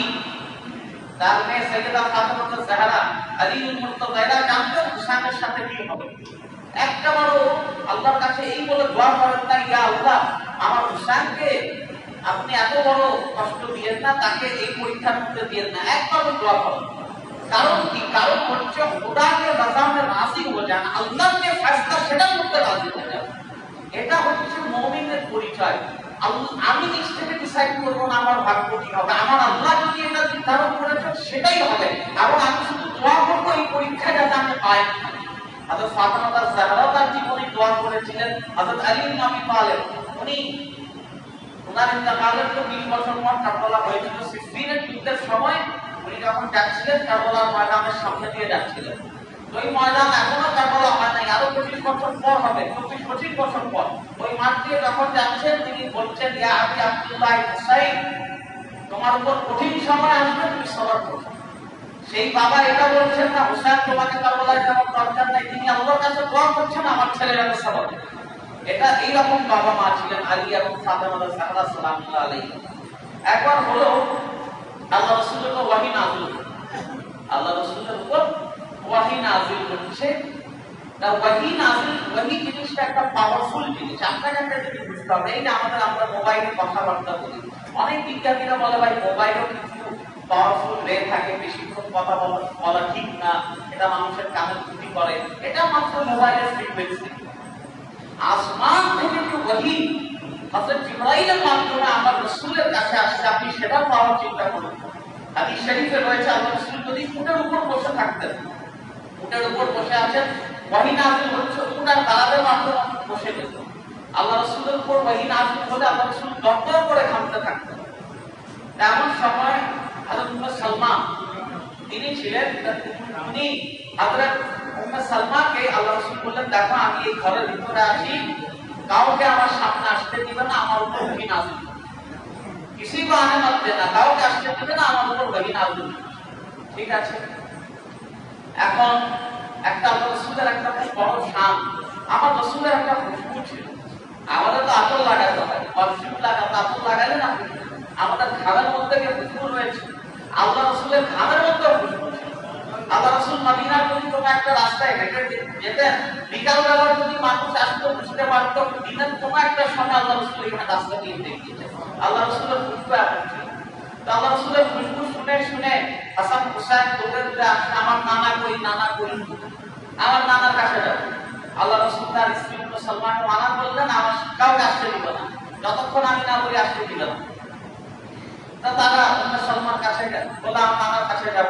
তার মেয়ে সাইয়েদা ফাতেমা জাহরা আলীউল মুর্তজা জানতেন হুসাইনের সাথে কি হবে। একটা বড় আল্লাহর কাছে এই বলে দোয়া করেন না, ইয়া আল্লাহ আমার হুসাইনকে আপনি এত বড় কষ্ট দিয়েন না, তাকে এই পরীক্ষার মধ্যে দিয়েন না, একবার দোয়া করেন। কারণ কি? কারণ হচ্ছে খোদাকে রাজামে রাজি হয়ে যান, আল্লাহর যে ফয়সালা সেটার মধ্যে রাজি হয়ে যান। এটা হচ্ছে মুমিনের পরিচয়। আমি নিজ থেকে ডিসাইড করবো না আমার ভাগ্য কি হবে, আমার আল্লাহ যদি এটা নির্ধারণ করেছেন সেটাই হবে, এবং আমি শুধু দোয়া করবো এই পরীক্ষা যাতে আমি পাই। হযরত ফাতেমা জাহরা তার জীবনে দোয়া করেছিলেন। হযরত আলী ইবনে আবি তালিব উনি ওনার ইন্তেকালের তো বিশ বছর পর কারবালা হয়েছিল, সিফিনের যুদ্ধের সময় উনি যখন যাচ্ছিলেন কারবালার ময়দানের সামনে দিয়ে যাচ্ছিলেন, তো ওই ময়দান এখনো কারবালা হয় নাই, আরো পঁচিশ বছর পর হবে, চব্বিশ পঁচিশ বছর পর ওই মাঠ দিয়ে যখন যাচ্ছেন তিনি বলছেন, ইয়া আবি আব্দুল্লাহ হুসাইন, তোমার উপর কঠিন সময় আসবে, তুমি সবর করো। সেই বাবা এটা বলছেন না হুসাইন তোমাকে কারবালায় যাওয়ার দরকার নাই, তিনি আল্লাহর কাছে দোয়া করছেন আমার ছেলেরা সবর। এটা এইরকম বাবা মা ছিলেন আলী এবং ফাতেমা জাহরা সালামুল্লাহ আলাইহি। একবার হলো আল্লাহ রাসূলের উপর ওহী নাযিল, আল্লাহ রাসূলের উপর ওহী নাযিল হচ্ছে। তা ওহী নাযিল, ওহী জিনিসটা একটা পাওয়ারফুল জিনিস। আপনাকে একটা জিনিস বুঝতে হবে, এই যে আমাদের আমরা মোবাইলে কথাবার্তা বলি, অনেক বিজ্ঞানীরা বলে ভাই মোবাইলও কিছু পাওয়ারফুল রে থাকে, বেশিক্ষণ কথা বলা বলা ঠিক না, এটা মানুষের কানের ক্ষতি করে, এটা মাত্র মোবাইলের ফ্রিকোয়েন্সি। আসমান থেকে যে ওহী হযরত জিবরাইলের মাধ্যমে আমার রাসূলের কাছে আসছে, আপনি সেটা পাওয়ার চিন্তা করুন। হাদিস শরীফে রয়েছে আল্লাহ রাসূল যদি উটের উপর বসে থাকতেন, উটের উপর বসে আছেন, ওহী নাযিল হচ্ছে, উটের দাঁড়াতে মাত্র বসে যেত। আল্লাহ রাসূলের উপর ওহী নাযিল হলে আল্লাহ রাসূল দরদর করে কাঁদতে থাকতেন। এমন সময় হযরত উম্মে সালমা তিনি ছিলেন, উনি হযরত উম্মে সালমাকে আল্লাহ রাসূল বললেন, দেখো আমি এই ঘরের ভিতরে আছি, কাউকে আমার সামনে আসতে দিবে না, আমার উপর ওহী নাযিল, কিসি কো আনে মত দেনা, কাউকে আসতে দিবে না, আমার উপর ওহী নাযিল। ঠিক আছে। এখন একটা আল্লাহ রাসূলের একটা বড় শান, আমার রাসূলের একটা খুশবু ছিল। আমাদের তো আতর লাগাতে হয়, পারফিউম লাগাতে, আতর লাগালে না, আমাদের ঘামের মধ্যে যে খুশবু রয়েছে, আল্লাহ রাসূলের ঘামের মধ্যে খুশবু ছিল। আল্লাহ আল্লাহ রাসূল মদিনার যদি কোনো একটা রাস্তায় হেঁটে যেতেন, বিকালবেলা যদি মানুষ আসতো বুঝতে পারতো দিনের কোনো একটা সময় আল্লাহ রাসূল এখানে রাস্তা দিয়ে দেখিয়েছেন। আল্লাহ রাসূলের খুশবু এমন ছিল। তো আল্লাহ রাসূলের খুশবু শুনে শুনে হাসান হুসাইন দৌড়ে দৌড়ে আসছে, আমার নানা কই, নানা কই, আমার নানার কাছে যাবো। আল্লাহ রাসূল তার স্ত্রী উম্মে সালমাকে মানা করলেন, আমার কাউকে আসতে দিল না, যতক্ষণ আমি না বলি আসতে দিল না। তা তারা উম্মে সালমার কাছে বলে আমার নানার কাছে যাবো।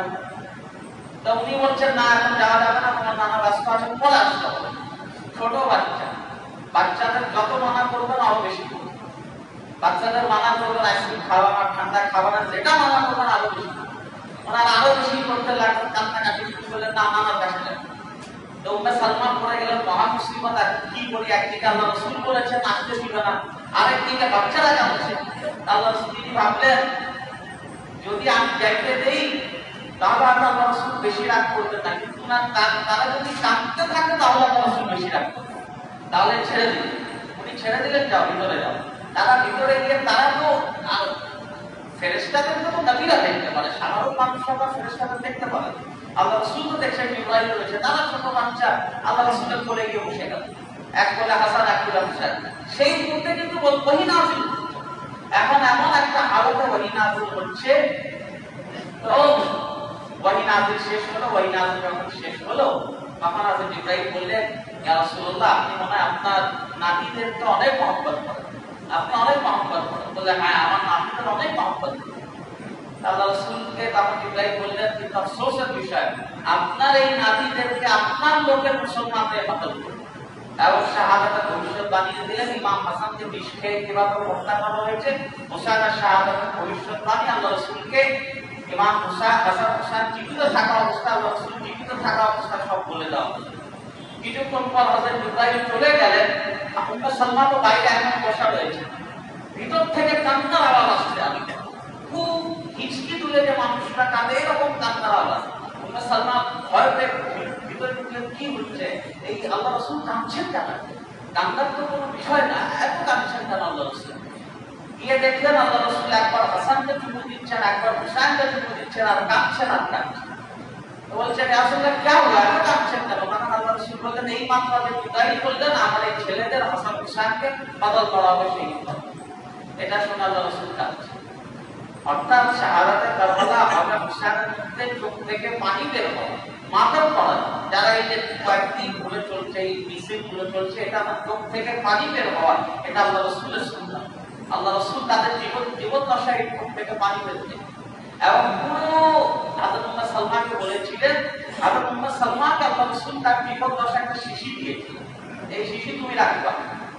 তো উনি বলছেন না, এখন যাওয়া যাবে না, তোমার নানা ব্যস্ত আছেন, পরে আসতে হবে। ছোট বাচ্চা, বাচ্চাদের যত মানা করবেন আরো বেশি করবেন। বাচ্চাদের মানা করবেন আইসক্রিম খাওয়া না, ঠান্ডা খাওয়া না, যেটা মানা করবেন আরো বেশি ওনারা আরো বেশি করতে লাগবেন, কান্নাকাটি শুরু করলেন, না নানার কাছে যাবেন। তো উম্মে সালমা পড়ে গেলেন মহা মুসিবত, কি করি, একদিকে আল্লাহ রাসূল বলেছেন আসতে দিবে না, আরেকদিকে বাচ্চারা যাচ্ছে। আল্লাহ রাসূল তিনি ভাবলেন যদি আমি যাইতে দেই তাহলে আল্লাহ রাসূল বেশি রাগ করবেন না, কিন্তু না তারা যদি কাঁদতে থাকে তাহলে আল্লাহ রাসূল বেশি রাগ করবেন, তাহলে ছেড়ে দিলেন। উনি ছেড়ে দিলেন, যাও ভিতরে যাও। তারা ভিতরে গিয়ে তারা তো ফেরেশতাদেরকে তো নবীরা দেখতে পারে, সাধারণ মানুষরা বা ফেরেশতাদের দেখতে পারে। আল্লাহ রাসূল তো দেখছেন জিবরাইল রয়েছে, তারা ছোট বাচ্চা আল্লাহ রাসূলের কোলে গিয়ে বসে গেল, এক কোলে হাসান এক কোলে হুসাইন। সেই মুহূর্তে কিন্তু ওহী নাযিল হচ্ছে। এখন এমন একটা হালতে ওহী নাযিল হচ্ছে, তো ওহী নাযিল শেষ হলো। ওহী নাযিল যখন শেষ হলো তখন হযরত জিবরাইল বললেন, ইয়া রাসূলুল্লাহ, আপনি মনে হয় আপনার নাতিদেরকে অনেক মহব্বত করেন, আপনি অনেক মহব্বত করেন। বলে হ্যাঁ, আমার নাতিদের অনেক মহব্বত করেন। আল্লাহ রাসূলকে তখন জিবরাইল বললেন, কিন্তু আফসোসের বিষয়, আপনার এই নাতিদেরকে আপনার লোকের মুসলমানদের কতল করবে। এবং শাহাদাতের ভবিষ্যৎবাণী দিলেন, ইমাম হাসানকে বিষ খেয়ে কিভাবে হত্যা করা হয়েছে, হুসাইনের শাহাদাতের ভবিষ্যৎবাণী আল্লাহ রাসূলকে ইমাম হুসাইন হাসান হুসাইন জীবিত থাকা অবস্থায় আল্লাহ রাসূল জীবিত থাকা অবস্থায় সব বলে দেওয়া হলো। কিছুক্ষণ পর হযরত জিবরাইল চলে গেলেন, উম্মে সালমা তো বাইরে এখন বসা রয়েছে, ভিতর থেকে কান্নার আওয়াজ আসছে। আমি খুব হিচকি তুলে যে মানুষরা কাঁদে, এরকম কান্নার আওয়াজ। উম্মে সালমা ভয় পেয়ে ভিতরে ঢুকলেন, কি হচ্ছে, এই আল্লাহ রাসূল কাঁদছেন কেন? কান্নার তো কোনো বিষয় না, এত কাঁদছেন কেন আল্লাহ রাসূল? গিয়ে দেখলেন আল্লাহ রাসূল একবার হাসানকে চুমু দিচ্ছেন, একবার হুসাইনকে চুমু দিচ্ছেন, আর কাঁদছেন আর কাঁদছেন। তো বলছেন আসলে কে হলো, এত কাঁদছেন কেন? তখন আল্লাহ রাসূল বললেন, এই মাত্র যে জিবরাইল বললেন আমার এই ছেলেদের হাসান হুসাইনকে বদল করা হবে, সেই এটা শুনে আল্লাহ রাসূল কাঁদছেন। অর্থাৎ শাহাদাতে কারবালা হবে হুসাইনের মধ্যে চোখ থেকে পানি বের হওয়া, মাতম করা। যারা এই যে কয়েকদিন ঘুরে চলছে, এই মিছিল ঘুরে চলছে, এটা আমার চোখ থেকে পানি বের হওয়া, এটা আল্লাহ রাসূলের সুন্নাত। আল্লাহ রাসূল তাদের জীবন জীবন দশায় চোখ থেকে পানি বের হচ্ছে। এবং পুরো হযরত উম্মে সালমাকে বলেছিলেন, হযরত উম্মে সালমাকে আল্লাহ রাসূল তার জীবন দশায় একটা শিশি দিয়েছিলেন, এই শিশি তুমি রাখবা,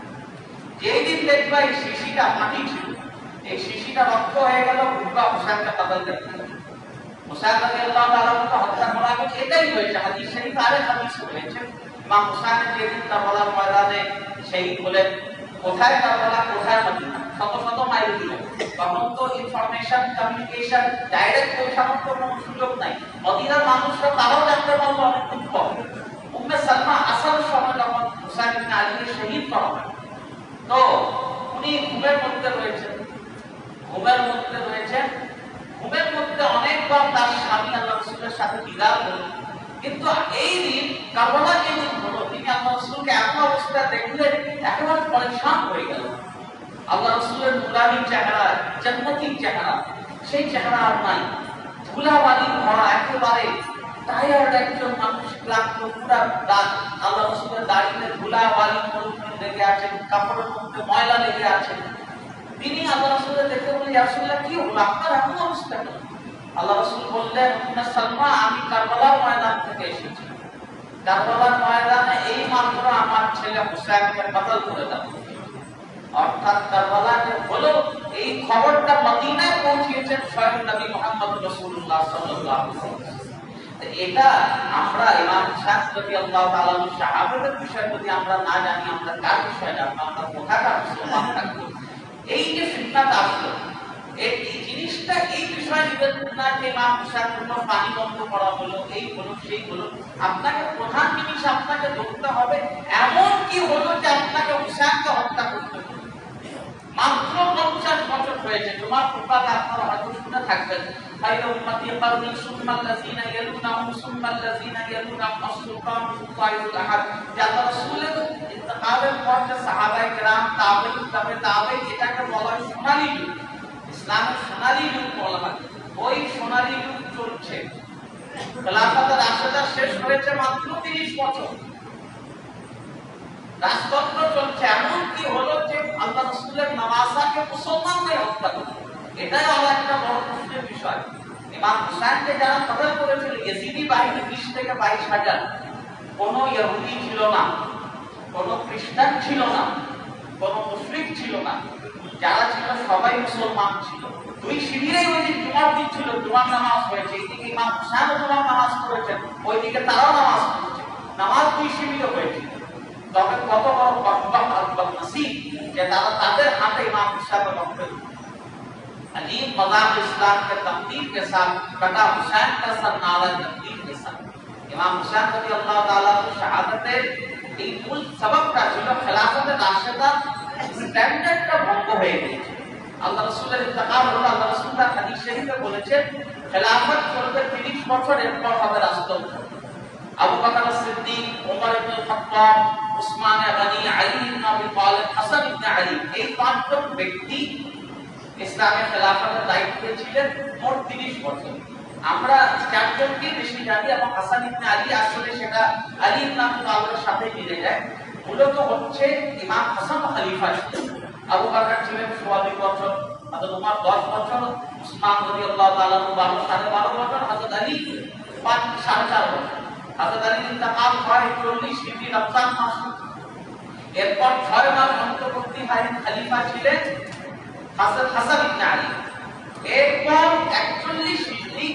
যেই দিন দেখবা এই শিশিটা মাটি ছিল, এই শিশিটা রক্ত হয়ে গেল, বুঝবা হুসাইনকে কতল করতে হবে। হুসাইন রাদিয়াল্লাহু তাআলা কে হত্যা করা হয়েছে, এটাই হয়েছে। হাদিস শরীফ আরেক হাদিস রয়েছে, ইমাম হুসাইনের যেদিন কারবালার ময়দানে শহীদ হলেন, কোথায় কারবালা কোথায় মদিনা, শত শত মাইল দূরে। তখন তো ইনফরমেশন কমিউনিকেশন ডাইরেক্ট পৌঁছানোর কোনো সুযোগ নাই। মদিনার মানুষরা তারাও জানতে পারলো অনেকদিন পর। উম্মে সালমা আসার সময় যখন হুসাইন ইবনে আলীকে শহীদ করা হয়, তো উনি ঘুমের মধ্যে রয়েছেন, ঘুমের মধ্যে রয়েছেন ঘুমের মধ্যে অনেকবার তার স্বামী আল্লাহ রাসূলের সাথে দিদার হলো। কিন্তু এই দিন কারবালা যে দিন হলো, তিনি আল্লাহ রাসূলকে এমন অবস্থায় দেখলেন, একেবারে পরেশান হয়ে গেল। আল্লাহ রাসূলের নুরানি চেহারা, জান্নাতি চেহারা, সেই চেহারা আর নাই, ধুলাবালি ভরা, একেবারে টায়ার্ড একজন মানুষ, ক্লান্ত, পুরা রাত আল্লাহ রাসূলের দাড়িতে ধুলাবালি মরুভূমি লেগে আছে, কাপড়ের মধ্যে ময়লা লেগে আছে। তিনি আল্লাহ রাসূলকে দেখে বললেন, ইয়া রাসূলুল্লাহ, কি হলো আপনার এমন অবস্থা কেন? আল্লাহ রাসূল বললেন, উম্মে সালমা, আমি কারবালার ময়দান থেকে এসেছি, কারবালার ময়দানে এই মাত্র আমার ছেলে হুসাইনকে কতল করে দেওয়া হয়েছে। অর্থাৎ কারবালা যে হলো, এই খবরটা মদিনায় পৌঁছিয়েছেন স্বয়ং নবী মুহাম্মদ রাসূলুল্লাহ সাল্লাল্লাহু আলাইহি ওয়াসাল্লাম। এটা আমরা ইমাম হুসাইন রাদিয়াল্লাহু তাআলা সাহাবাদের বিষয় যদি আমরা না জানি, আমরা কার বিষয় জানবো, আমরা কোথাকার মুসলমান থাকবো? এই যে ফিতনাটা আসলো, এই জিনিসটা, এই বিষয় নিবেদন না যে ইমাম হুসাইন কোনো পানি বন্ধ করা হলো, এই হলো সেই হলো। আপনাকে প্রধান জিনিস আপনাকে ধরতে হবে, এমন কি হলো যে আপনাকে হুসাইনকে হত্যা করতে হলো। মাত্র পঞ্চাশ বছর হয়েছে। জুমার খুতবাতে আপনারা হয়তো শুনে থাকবেন, খায়রু উম্মতি কারনি সুম্মাল লাযিনা ইয়ালুনাহুম সুম্মাল লাযিনা ইয়ালুনাহুম আস-সুলতান ফায়দুল আহাদ। যে আল্লাহ রাসূলের ইন্তেকালের পর যে সাহাবায়ে কেরাম, তাবেঈন, তাবে তাবেঈন, এটাকে বলা হয় সোনালী যুগ, ইসলামের সোনালী যুগ বলা হয়। ওই সোনালী যুগ চলছে। খেলাফত রাশেদা শেষ হয়েছে মাত্র তিরিশ বছর, রাজতন্ত্র চলছে। এমন কি হলো যে আল্লাহ রাসূলের নামাজাকে মুসলমানদের হত্যা করলো। এটাই আলাদা একটা বড় প্রশ্নের বিষয়। ইমাম হুসাইনকে যারা কতল করেছিল, ইয়াজিদি বাহিনী বিশ থেকে বাইশ হাজার, কোনো ইহুদি ছিল না, কোনো খ্রিস্টান ছিল না, কোনো মুশরিক ছিল না, যারা ছিল সবাই মুসলমান ছিল। দুই শিবিরেই ওই দিন জুমার দিন ছিল, জুমার নামাজ হয়েছে। এইদিকে ইমাম হুসাইন জুমার নামাজ পড়েছেন, ওইদিকে তারাও নামাজ পড়েছে, নামাজ দুই শিবিরে হয়েছে। তবে কত বড় কট্টর আর বদনসিব যে তারা তাদের হাতে ইমাম হুসাইনের রক্ত अली मज़ाम इस्लाम के तकदीर के साथ कटा हुसैन का सर नारा तकदीर के साथ इमाम हुसैन रज़ी अल्लाह ताला की शहादत এই মূল সবকটা ছিল খেলাফত রাশেদা স্ট্যান্ডার্ডটা ভঙ্গ হয়ে গেছে। আল্লাহ রাসূলের ইন্তেকাল হলো, আল্লাহ রাসূল তার হাদিস শরীফে বলেছেন খেলাফত চলবে তিরিশ বছর, এরপর হবে রাজতন্ত্র। আবু বকর সিদ্দিক, ওমর ইবনে খাত্তাব, উসমান গনি, আলী ইবনে আবি তালিব, হাসান ইবনে আলী, এই পাঁচজন ব্যক্তি ইসলামের খেলাফতের দায়িত্বে ছিলেন মোট তিরিশ বছর। আমরা চারজনকে বেশি জানি এবং হাসান ইবনে আলী আসলে সেটা আলী ইবনে আবি তালিবের সাথে মিলে যায়। মূলত হচ্ছে ইমাম হাসান খলিফা ছিলেন, আবু বকর ছিলেন সোয়া দুই বছর, হযরত ওমর দশ বছর, উসমান রাদিয়াল্লাহু তাআলা বারো সাড়ে বারো বছর, হযরত আলী পাঁচ সাড়ে চার বছর। হযরত আলীর ইন্তেকাল হয় চল্লিশ হিজরি রমজান মাসে। এরপর ছয় মাস অন্তর্বর্তী খলিফা ছিলেন হাসান হাসান ইবনে আলী। এরপর একচল্লিশ হিজরি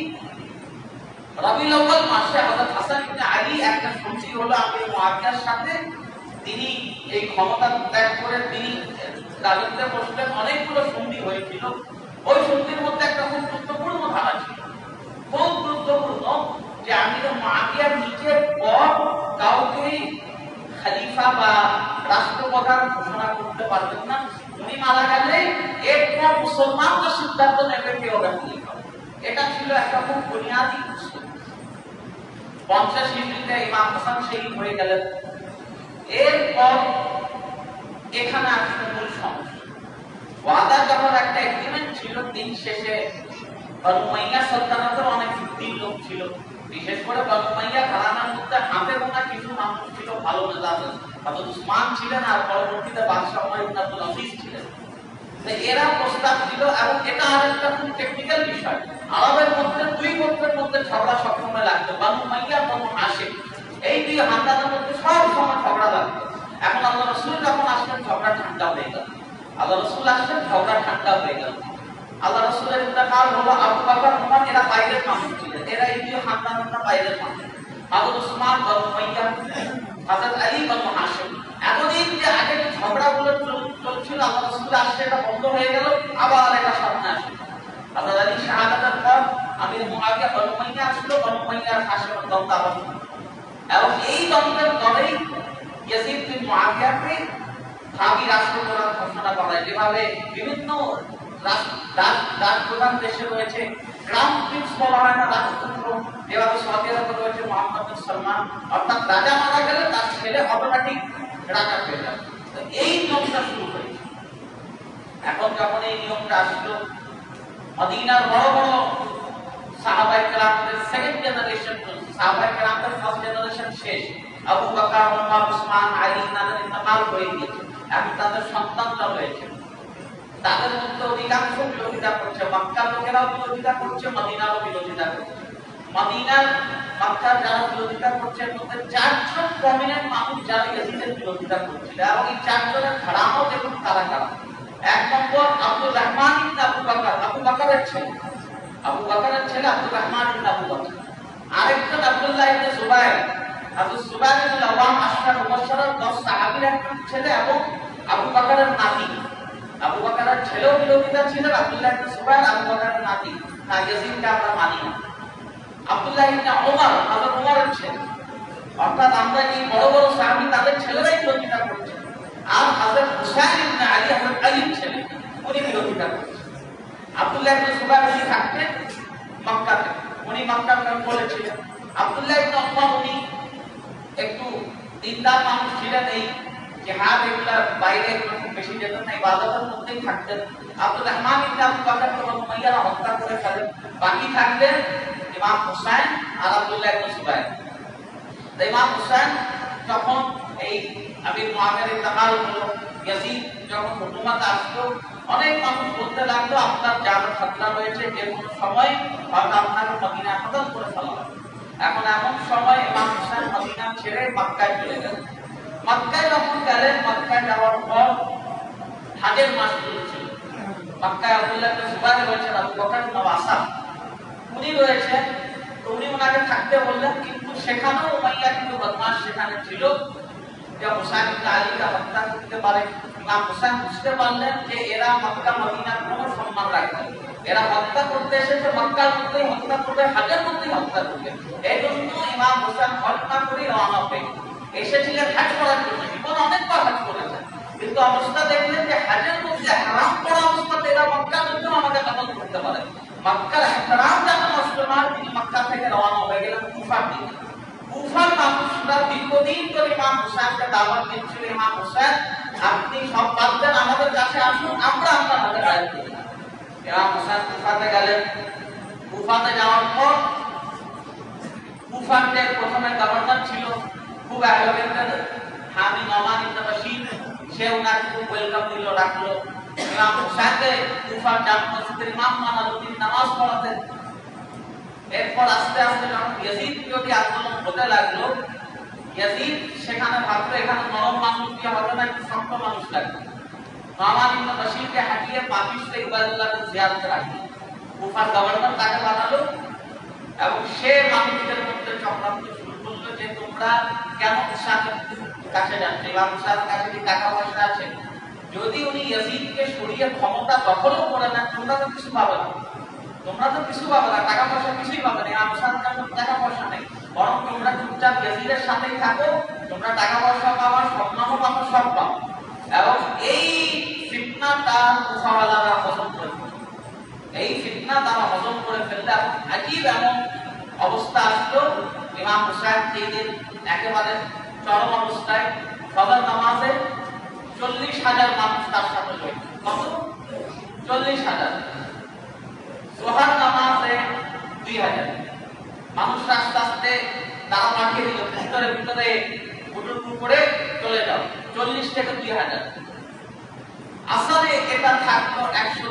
রবিউল আউয়াল মাসে হযরত হাসান ইবনে আলী একটা সন্ধি হলো আমির মুআবিয়ার সাথে। তিনি এই ক্ষমতা ত্যাগ করে তিনি রাজত্বে বসলেন। অনেকগুলো সন্ধি হয়েছিল, ওই সন্ধির মধ্যে একটা খুব গুরুত্বপূর্ণ ধারা ছিল, খুব গুরুত্বপূর্ণ, যে আমির মুআবিয়ার নিজের পর কাউকে খলিফা বা রাষ্ট্রপ্রধান ঘোষণা করতে পারবেন না। উনি মারা গেলে এরপর মুসলমানরা সিদ্ধান্ত নেবে কে হবে খলিফা। এটা ছিল একটা খুব বুনিয়াদী উসুল। পঞ্চাশ হিজরিতে ইমাম হাসান শহীদ হয়ে গেলেন। এরপর এখানে আসলে মূল সমস্যা, ওয়াদা যখন একটা এগ্রিমেন্ট ছিল, দিন শেষে বনু উমাইয়া সালতানাতের অনেক দিন লোক ছিল, বিশেষ করে বনু উমাইয়া ঘরানার মধ্যে হাতে গোনা কিছু মানুষ ছিল ভালো মেজাজের। হযরত উসমান ছিলেন আর পরবর্তীতে বাদশাহ ওমর ইবনে আব্দুল আজিজ ছিলেন। এরা প্রস্তাব দিল, এবং এটা আরেকটা খুব টেকনিক্যাল বিষয়। আরবের মধ্যে দুই গোত্রের মধ্যে ঝগড়া সবসময় লাগতো, বনু উমাইয়া বনু হাশিম, এই দুই হামদানের মধ্যে সব সময় ঝগড়া লাগতো। এখন আল্লাহ রাসূল যখন আসলেন ঝগড়া ঠান্ডা হয়ে গেল, আল্লাহ রাসূল আসলেন ঝগড়া ঠান্ডা হয়ে গেল। আল্লাহ রাসূলের ইন্তেকাল হলো, আবু বকর ওমর এরা বাইরের মানুষ ছিলেন, এরা এই দুই হামদানরা বাইরের মানুষ। হযরত উসমান বনু উমাইয়া, হযরত আলী বনু হাশিম। এতদিন যে আগে ঝগড়াগুলো চলছিল, আল্লাহ রাসূল আসছে, এটা বন্ধ হয়ে গেল, আবার এটা সামনে আসলো। হযরত আলী শাহাদাতের পর আমির মুআবিয়া বনু উমাইয়া আসলো, বনু উমাইয়ার হাশিমের দ্বন্দ্ব আবার হলো। এবং এই দ্বন্দ্বের দলেই ইয়াজিদ বিন মুআবিয়াকে ভাবি রাষ্ট্রপ্রধান ঘোষণা করা হয়। যেভাবে বিভিন্ন রাষ্ট্রপ্রধান দেশে রয়েছে, ক্রাউন প্রিন্স বলা হয় না, রাজপুত্র, যেভাবে সৌদি আরবে রয়েছে মোহাম্মদ বিন সালমান, অর্থাৎ রাজা মারা গেলে তার ছেলে অটোমেটিক রাজা হয়ে যাবে। এই নিয়মটা শুরু হয়েছে। এখন যখন এই নিয়মটা আসলো, মদিনার বড় বড় সাহাবায়ে কেরামদের সেকেন্ড জেনারেশন, সাহাবায়ে কেরামদের ফার্স্ট জেনারেশন শেষ, আবু বকর, ওমর, উসমান, আলী তাদের ইন্তেকাল হয়ে গিয়েছে। এখন তাদের সন্তানরা হয়েছে, তাদের মধ্যে অধিকাংশ বিরোধিতা করছে, মক্কার লোকেরাও বিরোধিতা করছে, মদিনারও বিরোধিতা করছে। মদিনার মক্কার যারা বিরোধিতা করছে মধ্যে চারজন প্রমিনেন্ট মানুষ যারা ইয়াজিদের বিরোধিতা করছিল, এবং এই চারজনের ঘরানাও দেখুন কারা কারা। এক নম্বর আব্দুর রহমান ইবনে আবু বকর, আবু বকরের ছেলে, আবু বকরের ছেলে আব্দুর রহমান ইবনে আবু বকর। আরেকজন আব্দুল্লাহ ইবনে জুবাইর, আবু জুবাইর ইবনে আওয়াম, আশরাফ মুবাশশারার দশ সাহাবীর একজন ছেলে এবং আবু বকরের নাতি। আবু বকরের ছেলেও বিরোধিতা ছিলেন, আব্দুল্লাহ ইবনে জুবাইর আবু বকরের নাতি। না, ইয়াজিদকে আমরা মানি না। আব্দুল্লাহ ইবনে ওমর, হযরত ওমরের ছেলে, অর্থাৎ আমরা এই বড় বড় সাহাবী তাদের ছেলেরাই বিরোধিতা করছে। আর হযরত হুসাইন ইবনে আলী, হযরত আলীর ছেলে, উনি বিরোধিতা করছে। আব্দুল্লাহ ইবনে সুবাইর উনি থাকতেন মক্কাতে, উনি মক্কার বলেছিলেন। আব্দুল্লাহ ইবনে উমর উনি একটু দিনদার মানুষ ছিলেন, এই জিহাদ এগুলা বাইরে এগুলো খুব বেশি যেতেন না, ইবাদতের মধ্যেই থাকতেন। আব্দুর রহমান ইবনে আবু বকর এবং উমাইয়ারা হত্যা করে ফেলেন, বাকি থাকলেন ইমাম হুসাইন আর আব্দুল্লাহ ইবনে সুবাইর। ইমাম হুসাইন যখন এই আমির মুআবিয়ার ইন্তেকাল হলো, ইয়াজিদ যখন হুকুমতে আসলো, অনেক মানুষ বলতে লাগলো আপনার যার খতরা রয়েছে, যে কোনো সময় হয়তো আপনাকে মদিনায় কতল করে ফেলা হবে। এখন এমন সময় ইমাম হুসাইন মদিনা ছেড়ে মক্কায় চলে গেলেন। মক্কায় যখন গেলেন, মক্কায় যাওয়ার পর হাজের মাস চলছিল। মক্কায় আব্দুল্লাহ ইবনে সুবাইর রয়েছেন, আবু বকর ইবনে আসাদ উনি রয়েছেন, তো উনি ওনাকে থাকতে বললেন, কিন্তু সেখানেও উমাইয়া কিন্তু বদমাশ সেখানে ছিল, যে হুসাইন ইবনে আলীকে হত্যা করতে পারে। ইমাম হুসাইন বুঝতে পারলেন যে এরা মক্কা মদিনার কোনো সম্মান রাখে না, এরা হত্যা করতে এসেছে মক্কার মধ্যেই হত্যা করবে, হাজের মধ্যেই হত্যা করবে। এই জন্য ইমাম হুসাইন হত্যা করে রওনা হয়ে এসেছিলেন হজ করার জন্য। জীবন অনেকবার হজ করেছেন, কিন্তু অবস্থা দেখলেন যে হাজের মধ্যে হারাম করা অবস্থাতে এরা মক্কার মধ্যেও আমাকে কতল করতে পারে। মক্কার হারাম যাতে নষ্ট না হয়, তিনি মক্কা থেকে রওনা হয়ে গেলেন কুফার দিকে। কুফার মানুষরা দীর্ঘদিন ধরে ইমাম হুসাইনকে দাওয়াত দিচ্ছিল, ইমাম হুসাইন আপনি সব বাদ দেন, আমাদের কাছে আসুন, আমরা আপনার হাতে রায় দেব। ইমাম হুসাইন কুফাতে গেলেন। কুফাতে যাওয়ার পর কুফার যে প্রথমে গভর্নর ছিল খুব অ্যালোভেন্টার হামি নমান ইবনে বাশির, সে ওনাকে খুব ওয়েলকাম দিল, রাখলো। ইমাম হুসাইনকে কুফার জামে মসজিদের ইমাম বানালো, তিনি নামাজ পড়াতেন। এরপর আস্তে আস্তে যখন ইয়াজিদ বিরোধী আন্দোলন হতে লাগলো, ইয়াজিদ সেখানে ভাবলো এখানে নরম মানুষ দিয়ে হবে না, একটু শক্ত মানুষ লাগবে। নমান ইবনে বাশিরকে হাঁটিয়ে পাপিস্ট ইবাদুল্লাহকে জিয়ারতে রাখলো। কুফার গভর্নর তাকে বানালো এবং সে মানুষদের মধ্যে চক্রান্ত শুরু করলো যে তোমরা কেন হুসাইনের কাছে যাচ্ছ, ইমাম হুসাইনের কাছে কি টাকা পয়সা আছে? যদি উনি ইয়াজিদকে সরিয়ে ক্ষমতা দখলও করে নেন, তোমরা তো কিছু পাবে না, তোমরা তো কিছু পাবে না, টাকা পয়সা কিছুই পাবে না। ইমাম হুসাইনের কাছে টাকা পয়সা নেই, বরং তোমরা চুপচাপ ইয়াজিদের সাথেই থাকো, তোমরা টাকা পয়সা পাওয়া, সম্মানও পাবো, সব পাবো। এবং এই ফিতনাটা কুফাওয়ালারা হজম করে ফেলল, এই ফিতনা তারা হজম করে ফেললে এবং আজীব এমন অবস্থা আসলো, ইমাম হুসাইন সেই দিন একেবারে চরম অবস্থায়, ফজর নামাজে চল্লিশ হাজার মানুষ তার সাথে জড়িত। কত? চল্লিশ হাজার। জোহর নামাজে দুই হাজার মানুষ আস্তে আস্তে তারা পাঠিয়ে দিল, ভিতরে ভিতরে উঠুটু করে চলে যাও, চল্লিশ থেকে দুই হাজার। আসলে এটা থাকলো একশো।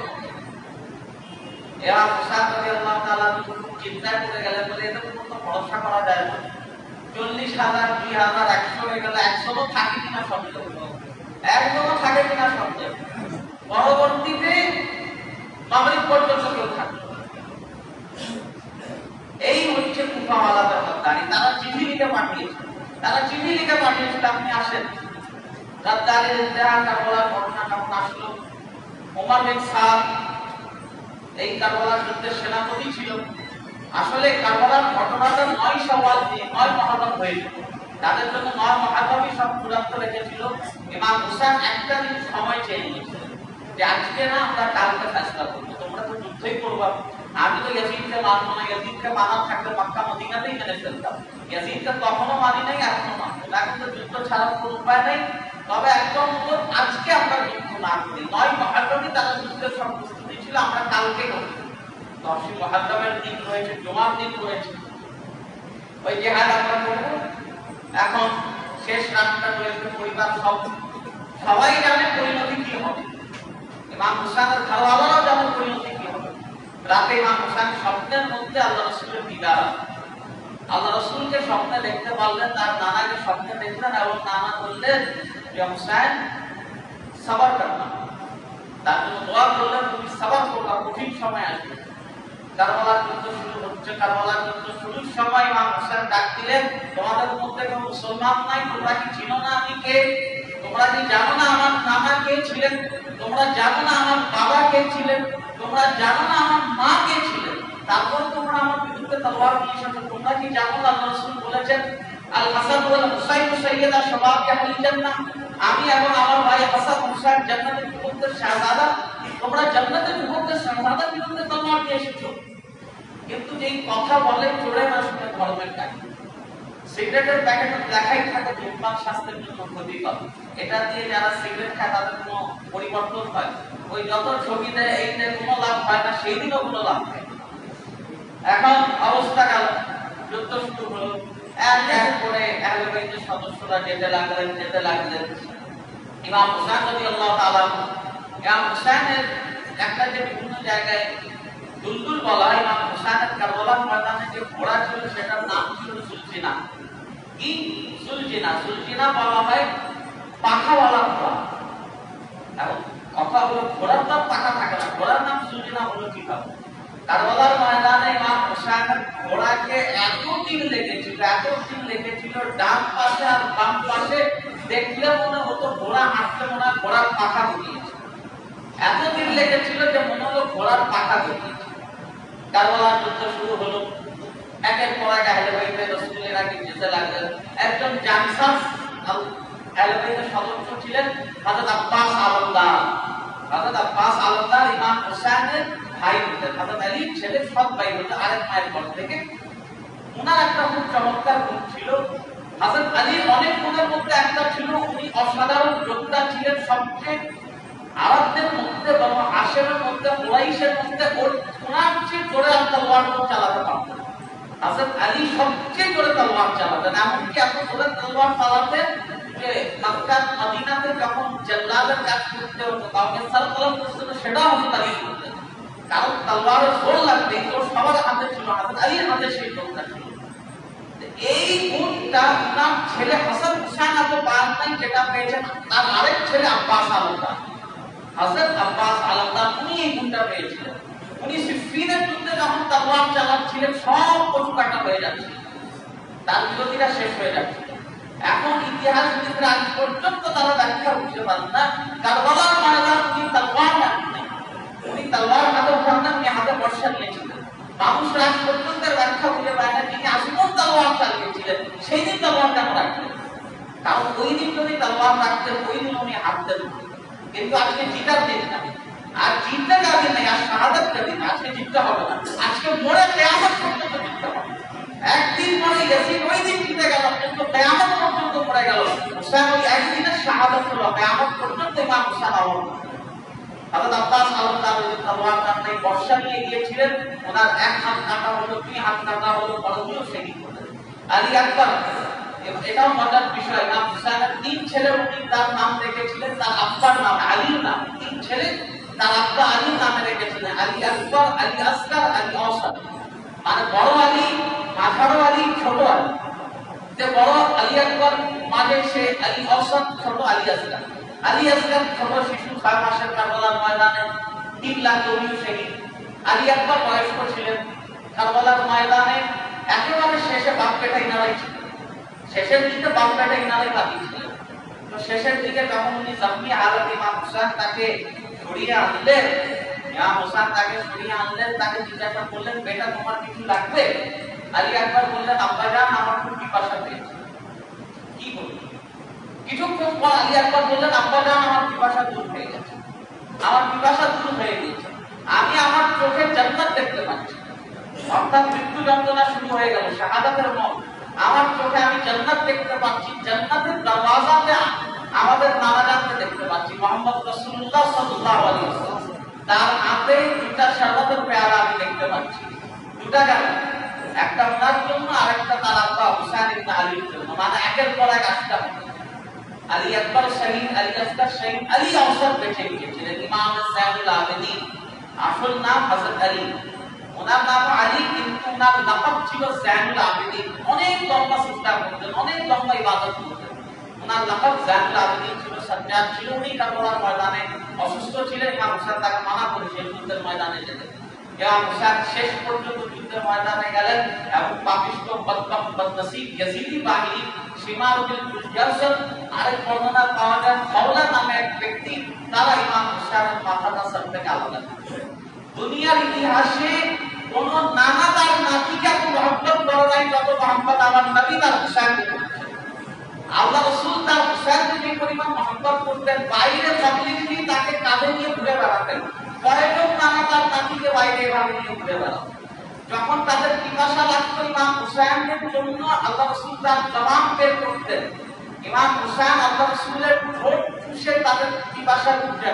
এবার হুসাইন রাদিয়াল্লাহু তাআলা চিন্তা করে গেলেন, বলে এটা কোনো ভরসা করা যায় না, চল্লিশ হাজার দুই হাজার একশো হয়ে গেলে একশো তো থাকে কিনা সন্দেহ, একজনও থাকে কিনা সন্দেহ। পরবর্তীতে মাগরিব পর্যন্ত কেউ থাকলো। এই হচ্ছে কুফাওয়ালাদের গাদ্দারি। তারা চিঠি লিখে পাঠিয়েছে, তারা চিঠি লিখে পাঠিয়েছিল আপনি আসেন। গাদ্দারির ইন্তেহা কারবালার ঘটনা যখন আসলো, ওমর বিন সাদ এই কারবালার যুদ্ধের সেনাপতি ছিল। আসলে কারবালার ঘটনাটা নয় শাওয়াল দিয়ে নয় মুহররম হয়েছিল, তাদের জন্য নয় মুহররমই সব চূড়ান্ত রেখেছিল। ইমাম হুসাইন একটা দিন সময় চেয়ে নিয়েছিল যে আজকে না, আমরা কালকে ফেসলা করবো, তোমরা তো যুদ্ধই করবা, আমি তো ইয়াজিদকে মানবো না, ইয়াজিদকে মানা থাকলে মক্কা মদিনাতেই মেনে ফেলতাম, ইয়াজিদকে তখনও মানি নাই, এখনো মানবো না, এখন তো যুদ্ধ ছাড়ার কোনো উপায় নেই। তবে একদম আজকে আমরা যুদ্ধ না করি, নয় মুহররমই তারা যুদ্ধের সব প্রস্তুতি ছিল, আমরা কালকে করি। দশই মুহররমের দিন রয়েছে, জুমার দিন রয়েছে, ওই জিহাদ আমরা করবো। এখন শেষ রাতটা রয়েছে, পরিবার সব সবাই জানে পরিণতি কি হবে, ইমাম হুসাইনের ঘরওয়ালারাও জানে পরিণতি কি হবে। রাতে ইমাম হুসাইন স্বপ্নের মধ্যে আল্লাহ রাসূলের দিদার, আল্লাহ রাসূলকে স্বপ্নে দেখতে পারলেন, তার নানাকে স্বপ্নে দেখলেন এবং নানা বললেন যে হুসাইন সবর করনা, তার জন্য দোয়া করলেন তুমি সবর করো, কঠিন সময় আসবে। কারবালার যুদ্ধ শুরু হচ্ছে, কারবালার যুদ্ধ শুরুর সময় ইমাম হুসাইন ডাক দিলেন, তোমাদের মধ্যে কেউ মুসলমান নাই, তোমরা কি চিনো না আমি কে? তোমরা কি জানো না আমার নানা কে ছিলেন? তোমরা জানো না আমার বাবা কে ছিলেন? তোমরা জানো না আমার মা কে ছিলেন? তারপর তোমরা আমার বিরুদ্ধে তলোয়ার নিয়ে এসেছো। তোমরা কি জানো না আল্লাহ রাসূল বলেছেন আল হাসান ওয়াল হুসাইন সাইয়্যিদা শাবাব আহলিল জান্নাহ, আমি এবং আমার ভাই হাসান হুসাইন জান্নাতের পুত্র শাহজাদা। তোমরা জান্নাতে ঢুকতে শাহাদাতের বিরুদ্ধে তলোয়ার নিয়ে এসেছো। কিন্তু যেই কথা বলে চোরে না শুনে ধর্মের কাজ। সিগারেটের প্যাকেটে লেখাই থাকে ধূমপান স্বাস্থ্যের জন্য ক্ষতিকর, এটা দিয়ে যারা সিগারেট খায় তাদের কোনো পরিবর্তন হয়? ওই যত ছবি দেয় এইতে কোনো লাভ হয় না, সেই দিনও কোনো লাভ হয়। এখন অবস্থা গেল, যুদ্ধ শুরু হলো, এক এক করে আহলে বাইতের সদস্যরা যেতে লাগলেন যেতে লাগলেন ইমাম হুসাইন রাদিয়াল্লাহু তাআলা, ইমাম হুসাইনের একটা যে বিভিন্ন জায়গায় দুলদুল বলা হয়, ইমাম হুসাইনের কারবালার ময়দানে যে ঘোড়া ছিল সেটার নাম ছিল সুলজিনা। কি সুলজিনা? সুলজিনা বলা হয় পাখাওয়ালা ঘোড়া। এখন কথা হলো ঘোড়ার তো পাখা থাকে না, ঘোড়ার নাম সুলজিনা হলো কিভাবে? কারবালার ময়দানে ইমাম হুসাইনের ঘোড়াকে এতদিন লেগেছিল এতদিন লেগেছিল ডান পাশে আর বাম পাশে দেখলে মনে হতো ঘোড়া হাঁটতে মনে হয় ঘোড়ার পাখা বেরিয়েছে। এতদিন লেগেছিল যে মনে হলো ঘোড়ার পাখা বেরিয়েছে। কারবালার যুদ্ধ শুরু হলো, একের পর এক আহলে বাইতের রাসূলের আগে যেতে লাগলেন। একজন জানসাস আহলে বাইতের সদস্য ছিলেন হযরত আব্বাস আলমদার। হযরত আব্বাস আলমদার ইমাম হুসাইনের ভাই হতেন, হযরত আলীর ছেলে, সৎ ভাই হতেন আরেক মায়ের ঘর থেকে। ওনার একটা খুব চমৎকার গুণ ছিল, হযরত আলীর অনেক গুণের মধ্যে একটা ছিল, উনি অসাধারণ যোদ্ধা ছিলেন। সবচেয়ে আরবদের মধ্যে বা আশেমের মধ্যে কুরাইশের মধ্যে ওনার চেয়ে জোরে তলোয়ার চালাতে পারতেন। হযরত আলী সবচেয়ে জোরে তলোয়ার চালাতেন, এমনকি এত জোরে তলোয়ার চালাতেন যে মক্কা মদিনাতে যখন জাল্লাদের কাজ করতে হতো কাউকে সালাম করতে হতো সেটাও হযরত আলী করতেন। কারণ তলোয়ারের জোর লাগবে, জোর সবার হাতে ছিল, হযরত আলীর হাতে সেই জোরটা ছিল। এই গুণটা ওনার ছেলে হাসান হুসাইন এত পান নাই যেটা পেয়েছেন তার আরেক ছেলে আব্বাস আলমদার। হযরত আব্বাস আলমদার উনি এই গুণটা পেয়েছিলেন। উনি সিফিনের যুদ্ধে যখন তলোয়ার চালাচ্ছিলেন সব কচু কাটা হয়ে যাচ্ছিল, তার বিরোধীরা শেষ হয়ে যাচ্ছিল। এখন ইতিহাসবিদরা আজ পর্যন্ত তারা ব্যাখ্যা বুঝতে পারেন না কারবালার ময়দান উনি তলোয়ার হাতে উনি তলোয়ার হাতে উঠান, উনি হাতে বর্ষা নিয়েছিলেন। মানুষরা আজ পর্যন্ত ব্যাখ্যা বুঝতে পারে না তিনি আজীবন তলোয়ার চালিয়েছিলেন, সেই দিন তলোয়ার কেন রাখলেন? কারণ ওই দিন যদি তলোয়ার রাখতেন ওই দিন উনি হাঁটতেন। কিন্তু আজকে জিতার দিন না, আর জিততে যাবে না, আর শাহাদাতের দিন। আজকে জিততে হবে না, আজকে মরে কিয়ামত পর্যন্ত জিততে হবে। একদিন পরে ইয়াসিন ওই দিন জিতে গেল, কিন্তু কিয়ামত পর্যন্ত পড়ে গেল। হুসাইন ওই একদিনের শাহাদাত হলো, কিয়ামত পর্যন্ত ইমাম হুসাইন আমল। হযরত আব্বাস আলমদার ওই তলোয়ার কাঁধে বর্ষা নিয়ে গিয়েছিলেন, ওনার এক হাত কাটা হলো, দুই হাত কাটা হলো, বড়গুলো শহীদ হলেন। আলী আকবর, এটাও মজার বিষয়, ইমাম হুসাইনের তিন ছেলে উনি তার নাম রেখেছিলেন তার আব্বার নাম আলীর নাম। তিন ছেলে তার আব্বা আলীর নামে রেখেছিলেন, আলী আকবর, আলী আসগর, আলী আওসাত। মানে বড় আলী, মাঝারো আলী, ছোট আলী। যে বড় আলী আকবর, মাঝে সে আলী আওসাত, ছোট আলী আসগর। আলী আসগর ছোট শিশু, ছয় মাসের কারবালার ময়দানে তিন লাখ জমিও শহীদ। আলী আকবর বয়স্ক ছিলেন, কারবালার ময়দানে একেবারে শেষে বাপ বেটা ইনারাই ছিল। শেষের দিকে বাপ বেটা ইনারাই বাকি ছিলেন। তো শেষের দিকে যখন উনি জখমি হালতে ইমাম হুসাইন তাকে সরিয়ে আনলেন, ইমাম হুসাইন তাকে সরিয়ে আনলেন, তাকে জিজ্ঞাসা করলেন, বেটা তোমার কিছু লাগবে? আলী আকবর বললেন, আব্বাজান আমার খুব পিপাসা পেয়েছে। কি বলবেন? কিছুক্ষণ পর আলী আকবর বললেন, আব্বাজান আমার পিপাসা দূর হয়ে গেছে, আমার পিপাসা দূর হয়ে গেছে, আমি আমার চোখে জান্নাত দেখতে পাচ্ছি। অর্থাৎ মৃত্যু যন্ত্রণা শুরু হয়ে গেল, শাহাদাতের মত। আমার চোখে আমি জান্নাত দেখতে পাচ্ছি, জান্নাতের দরওয়াজাতে আমাদের নানা জানতে দেখতে পাচ্ছি, মুহাম্মদ রাসূলুল্লাহ সাল্লাল্লাহু আলাইহি ওয়াসাল্লাম তার হাতে দুটা শাহাদাতের পেয়ালা আমি দেখতে পাচ্ছি। দুটা কেন? একটা ওনার জন্য আর একটা তার আব্বা হুসাইন ইবনে আলীর জন্য, মানে একের পর এক আসতে হবে। আলী আকবর শহীদ, আলী আসগর শহীদ, আলী আওসাত বেঁচে গিয়েছিলেন। ইমাম সাইয়্যিদুল আবেদীন, আসল নাম হযরত আলী, ওনার নাম আলী, কিন্তু ওনার লকব ছিল জাইনুল আবেদীন। অনেক লম্বা সিজদা করতেন, অনেক লম্বা ইবাদত করতেন। ওনার লকব জাইনুল আবেদীন ছিল, সাজ্জাদ ছিল। উনি কারবালার ময়দানে অসুস্থ ছিলেন, ইমাম হুসাইন তাকে মানা করেছিলেন যুদ্ধের ময়দানে যেতে। ইমাম হুসাইন শেষ পর্যন্ত যুদ্ধের ময়দানে গেলেন এবং পাপিষ্ঠ বদবখ বদনসিব ইয়াজিদি বাহিনী সীমারুদ্দিন ইয়াসর, আরেক বর্ণনা পাওয়া যায় মাওলা নামে এক ব্যক্তি, তারা ইমাম হুসাইনের মাথাটা সব থেকে আলাদা করেছেন। দুনিয়ার ইতিহাসে কোন নানা তার নাতিকে এত মহব্বত করে নাই যত মহব্বত আমার নবী তার হুসাইনকে করেছেন। আল্লাহ রাসূল তার হুসাইনকে যে পরিমাণ মহব্বত করতেন, বাইরে পাবলিকলি তাকে কাঁধে নিয়ে ঘুরে বেড়াতেন। কয়েকজন নানা তার নাতিকে বাইরে এভাবে নিয়ে ঘুরে বেড়াও। যখন তাদের পিপাসা লাগতো ইমাম হুসাইনের জন্য আল্লাহ রাসূল তার জবান বের করতেন। ইমাম হুসাইন আল্লাহ রাসূলের ঠোঁট চুষে তাদের পিপাসা বুঝতেন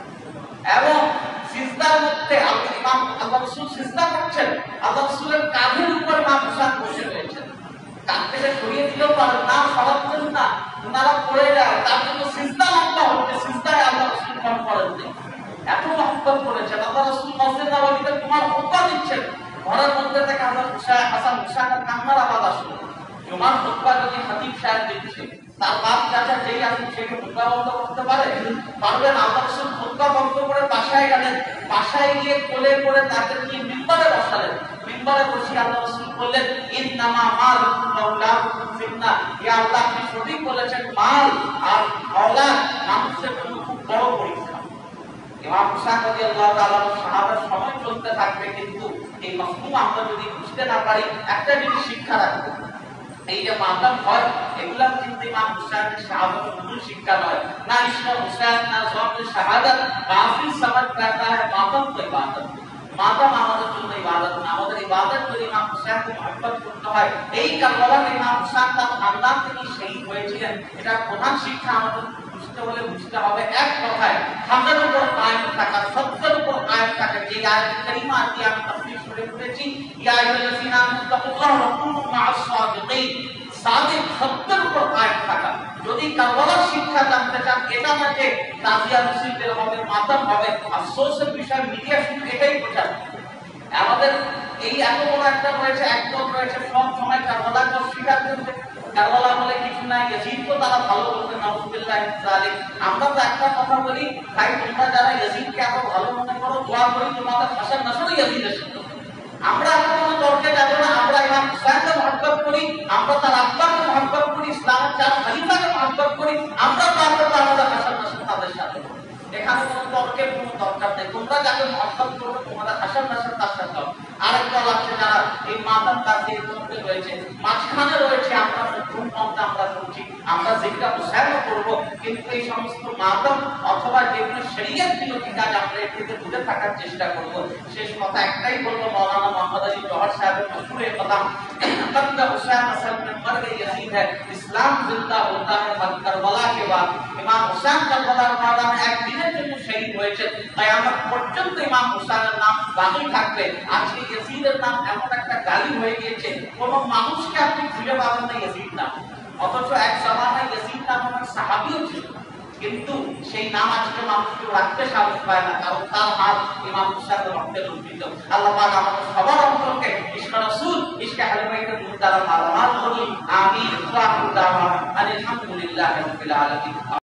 এবং সিজদার মধ্যে ইমাম আল্লাহ রাসূল সিজদা করছেন, আল্লাহ রাসূলের কাঁধের উপর ইমাম হুসাইন বসে রয়েছেন। কাঁধ থেকে সরিয়ে দিলেও পারেন না, সরাতেন না, ওনারা পড়ে যায়। তার জন্য সিজদা লম্বা হচ্ছে, সিজদায় আল্লাহ রাসূল কম করেননি। এত মহব্বত করেছেন আল্লাহ রাসূল। মসজিদ নববীতে তোমার খুতবা দিচ্ছেন, ঘরের মধ্যে থেকে হাসান হুসাইন হাসান হুসাইনের কান্নার আওয়াজ আসলো। জুমার খুতবা যদি খতিব সাহেব দিচ্ছে, তার বাপ চাচা যেই আসুন সেকে খুতবা বন্ধ করতে পারে? পারবেন। আল্লাহ রাসূল খুতবা বন্ধ করে বাসায় গেলেন, বাসায় গিয়ে কোলে করে তাকে নিয়ে মিম্বারে বসালেন। মিম্বারে বসে আল্লাহ রাসূল বললেন, ইন্নামা মালুকুম ওয়া আওলাদুকুম ফিতনা। ইয়া আল্লাহ, আপনি সঠিক বলেছেন, মাল আর আওলাদ মানুষের জন্য খুব বড় পরীক্ষা। ইমাম হুসাইন রাদিয়াল্লাহু তাআলা সাহাবার সময় চলতে থাকবে, কিন্তু এই মাসলুম আমরা যদি বুঝতে না পারি, একটা জিনিস শিক্ষা রাখবো, এই যে মাতাম হয় এগুলা কিন্তু ইমাম হুসাইনের শাহাদাত মূল শিক্ষা নয়। না ইসলাম হুসাইন না জওয়াবে শাহাদাত কাফি समझ पाता है मातम तो इबादत। মাতাম আমাদের জন্য ইবাদত না, আমাদের ইবাদত করে ইমাম হুসাইনকে মহব্বত করতে হয়। এই কারবালার ইমাম হুসাইন তার খানদান থেকে শহীদ হয়েছিলেন, এটা প্রধান শিক্ষা আমাদের বুঝতে হলে বুঝতে হবে এক কথায় হকের উপর কায়েম থাকা, সত্যের উপর কায়েম থাকা। যে আয়াত কারিমা দিয়ে আমি তাফসীর করে করেছি, ইয়া আইয়ুহাল্লাযীনা আমানুত্তাকুল্লাহ ওয়া কুনু মা'আস সাদিকিন, সাদিক সত্যের উপর কায়েম থাকা। যদি কারবালার শিক্ষা জানতে চান, এটা না যে তাজিয়া মুসলিমদের হবে, মাতাম হবে, আফসোসের বিষয় মিডিয়া শুধু এটাই প্রচার। আমাদের এই এত বড় একটা রয়েছে, একদম রয়েছে সব সময় কারবালাকে অস্বীকার করতে। কারবালা বলে কিছু নাই, ইয়াজিদ তো তারা ভালো বলতে, নাউযুবিল্লাহ মিন যালিক। আমরা তো একটা কথা বলি, ভাই তোমরা যারা ইয়াজিদকে এত ভালো মনে করো, দোয়া করি তোমাদের হাসান নাসরও ইয়াজিদের সাথে। আমরা এখন কোনো তর্কে যাব না। আমরা ইমাম হুসাইনকে মহব্বত করি, আমরা তার আব্বাকে মহব্বত করি, ইসলামের চার খলিফাকে মহব্বত করি, আমরা তারপর আমাদের হাসান নাসর তাদের সাথে। এখানে কোনো তর্কের কোনো দরকার নেই। তোমরা যাকে মহব্বত করবে তোমাদের হাসান নাসর তার সাথে হবে। আরেক দল আছে যারা এই মাতাম তাদের মধ্যে রয়েছে, মাঝখানে রয়েছে আমরা মধ্যম পন্থা আমরা করছি, আমরা যেটা হুসাইনও করবো, কিন্তু এই সমস্ত মাতাম অথবা যেগুলো শরীয়ত বিরোধী কাজ আমরা এর থেকে দূরে থাকার চেষ্টা করব। শেষ কথা একটাই বলবো, মাওলানা মোহাম্মদ আলী জওহর সাহেবের মশহুর এই কথা, কতবা হুসাইন আসাল में मर गई यजीद है, इस्लाम जिंदा होता है करबला के बाद। ইমাম হুসাইন কারবালার ময়দানে এক দিনের জন্য শহীদ হয়েছে, কিয়ামত পর্যন্ত ইমাম হুসাইনের নাম বাকি থাকবে। আজকে ইয়াজিদের নাম এমন একটা গালি হয়ে গিয়েছে, কোন মানুষকে আপনি খুঁজে পাবেন না ইয়াজিদ নাম। অথচ এক জামানায় ইয়াজিদ নাম একটা সাহাবীও ছিল, কিন্তু সেই নাম আজকে মানুষ কেউ রাখতে সাহস পায় না, কারণ তার হাত ইমাম হুসাইনের রক্তে রঞ্জিত। আল্লাহ পাক আমাদের সবার অন্তরকে ইশকে রাসূল, ইশকে আহলে বাইতের নূর দ্বারা মালামাল করুন। আমিন। ওয়া আখিরু দাওয়ানা আলহামদুলিল্লাহি রাব্বিল আলামিন।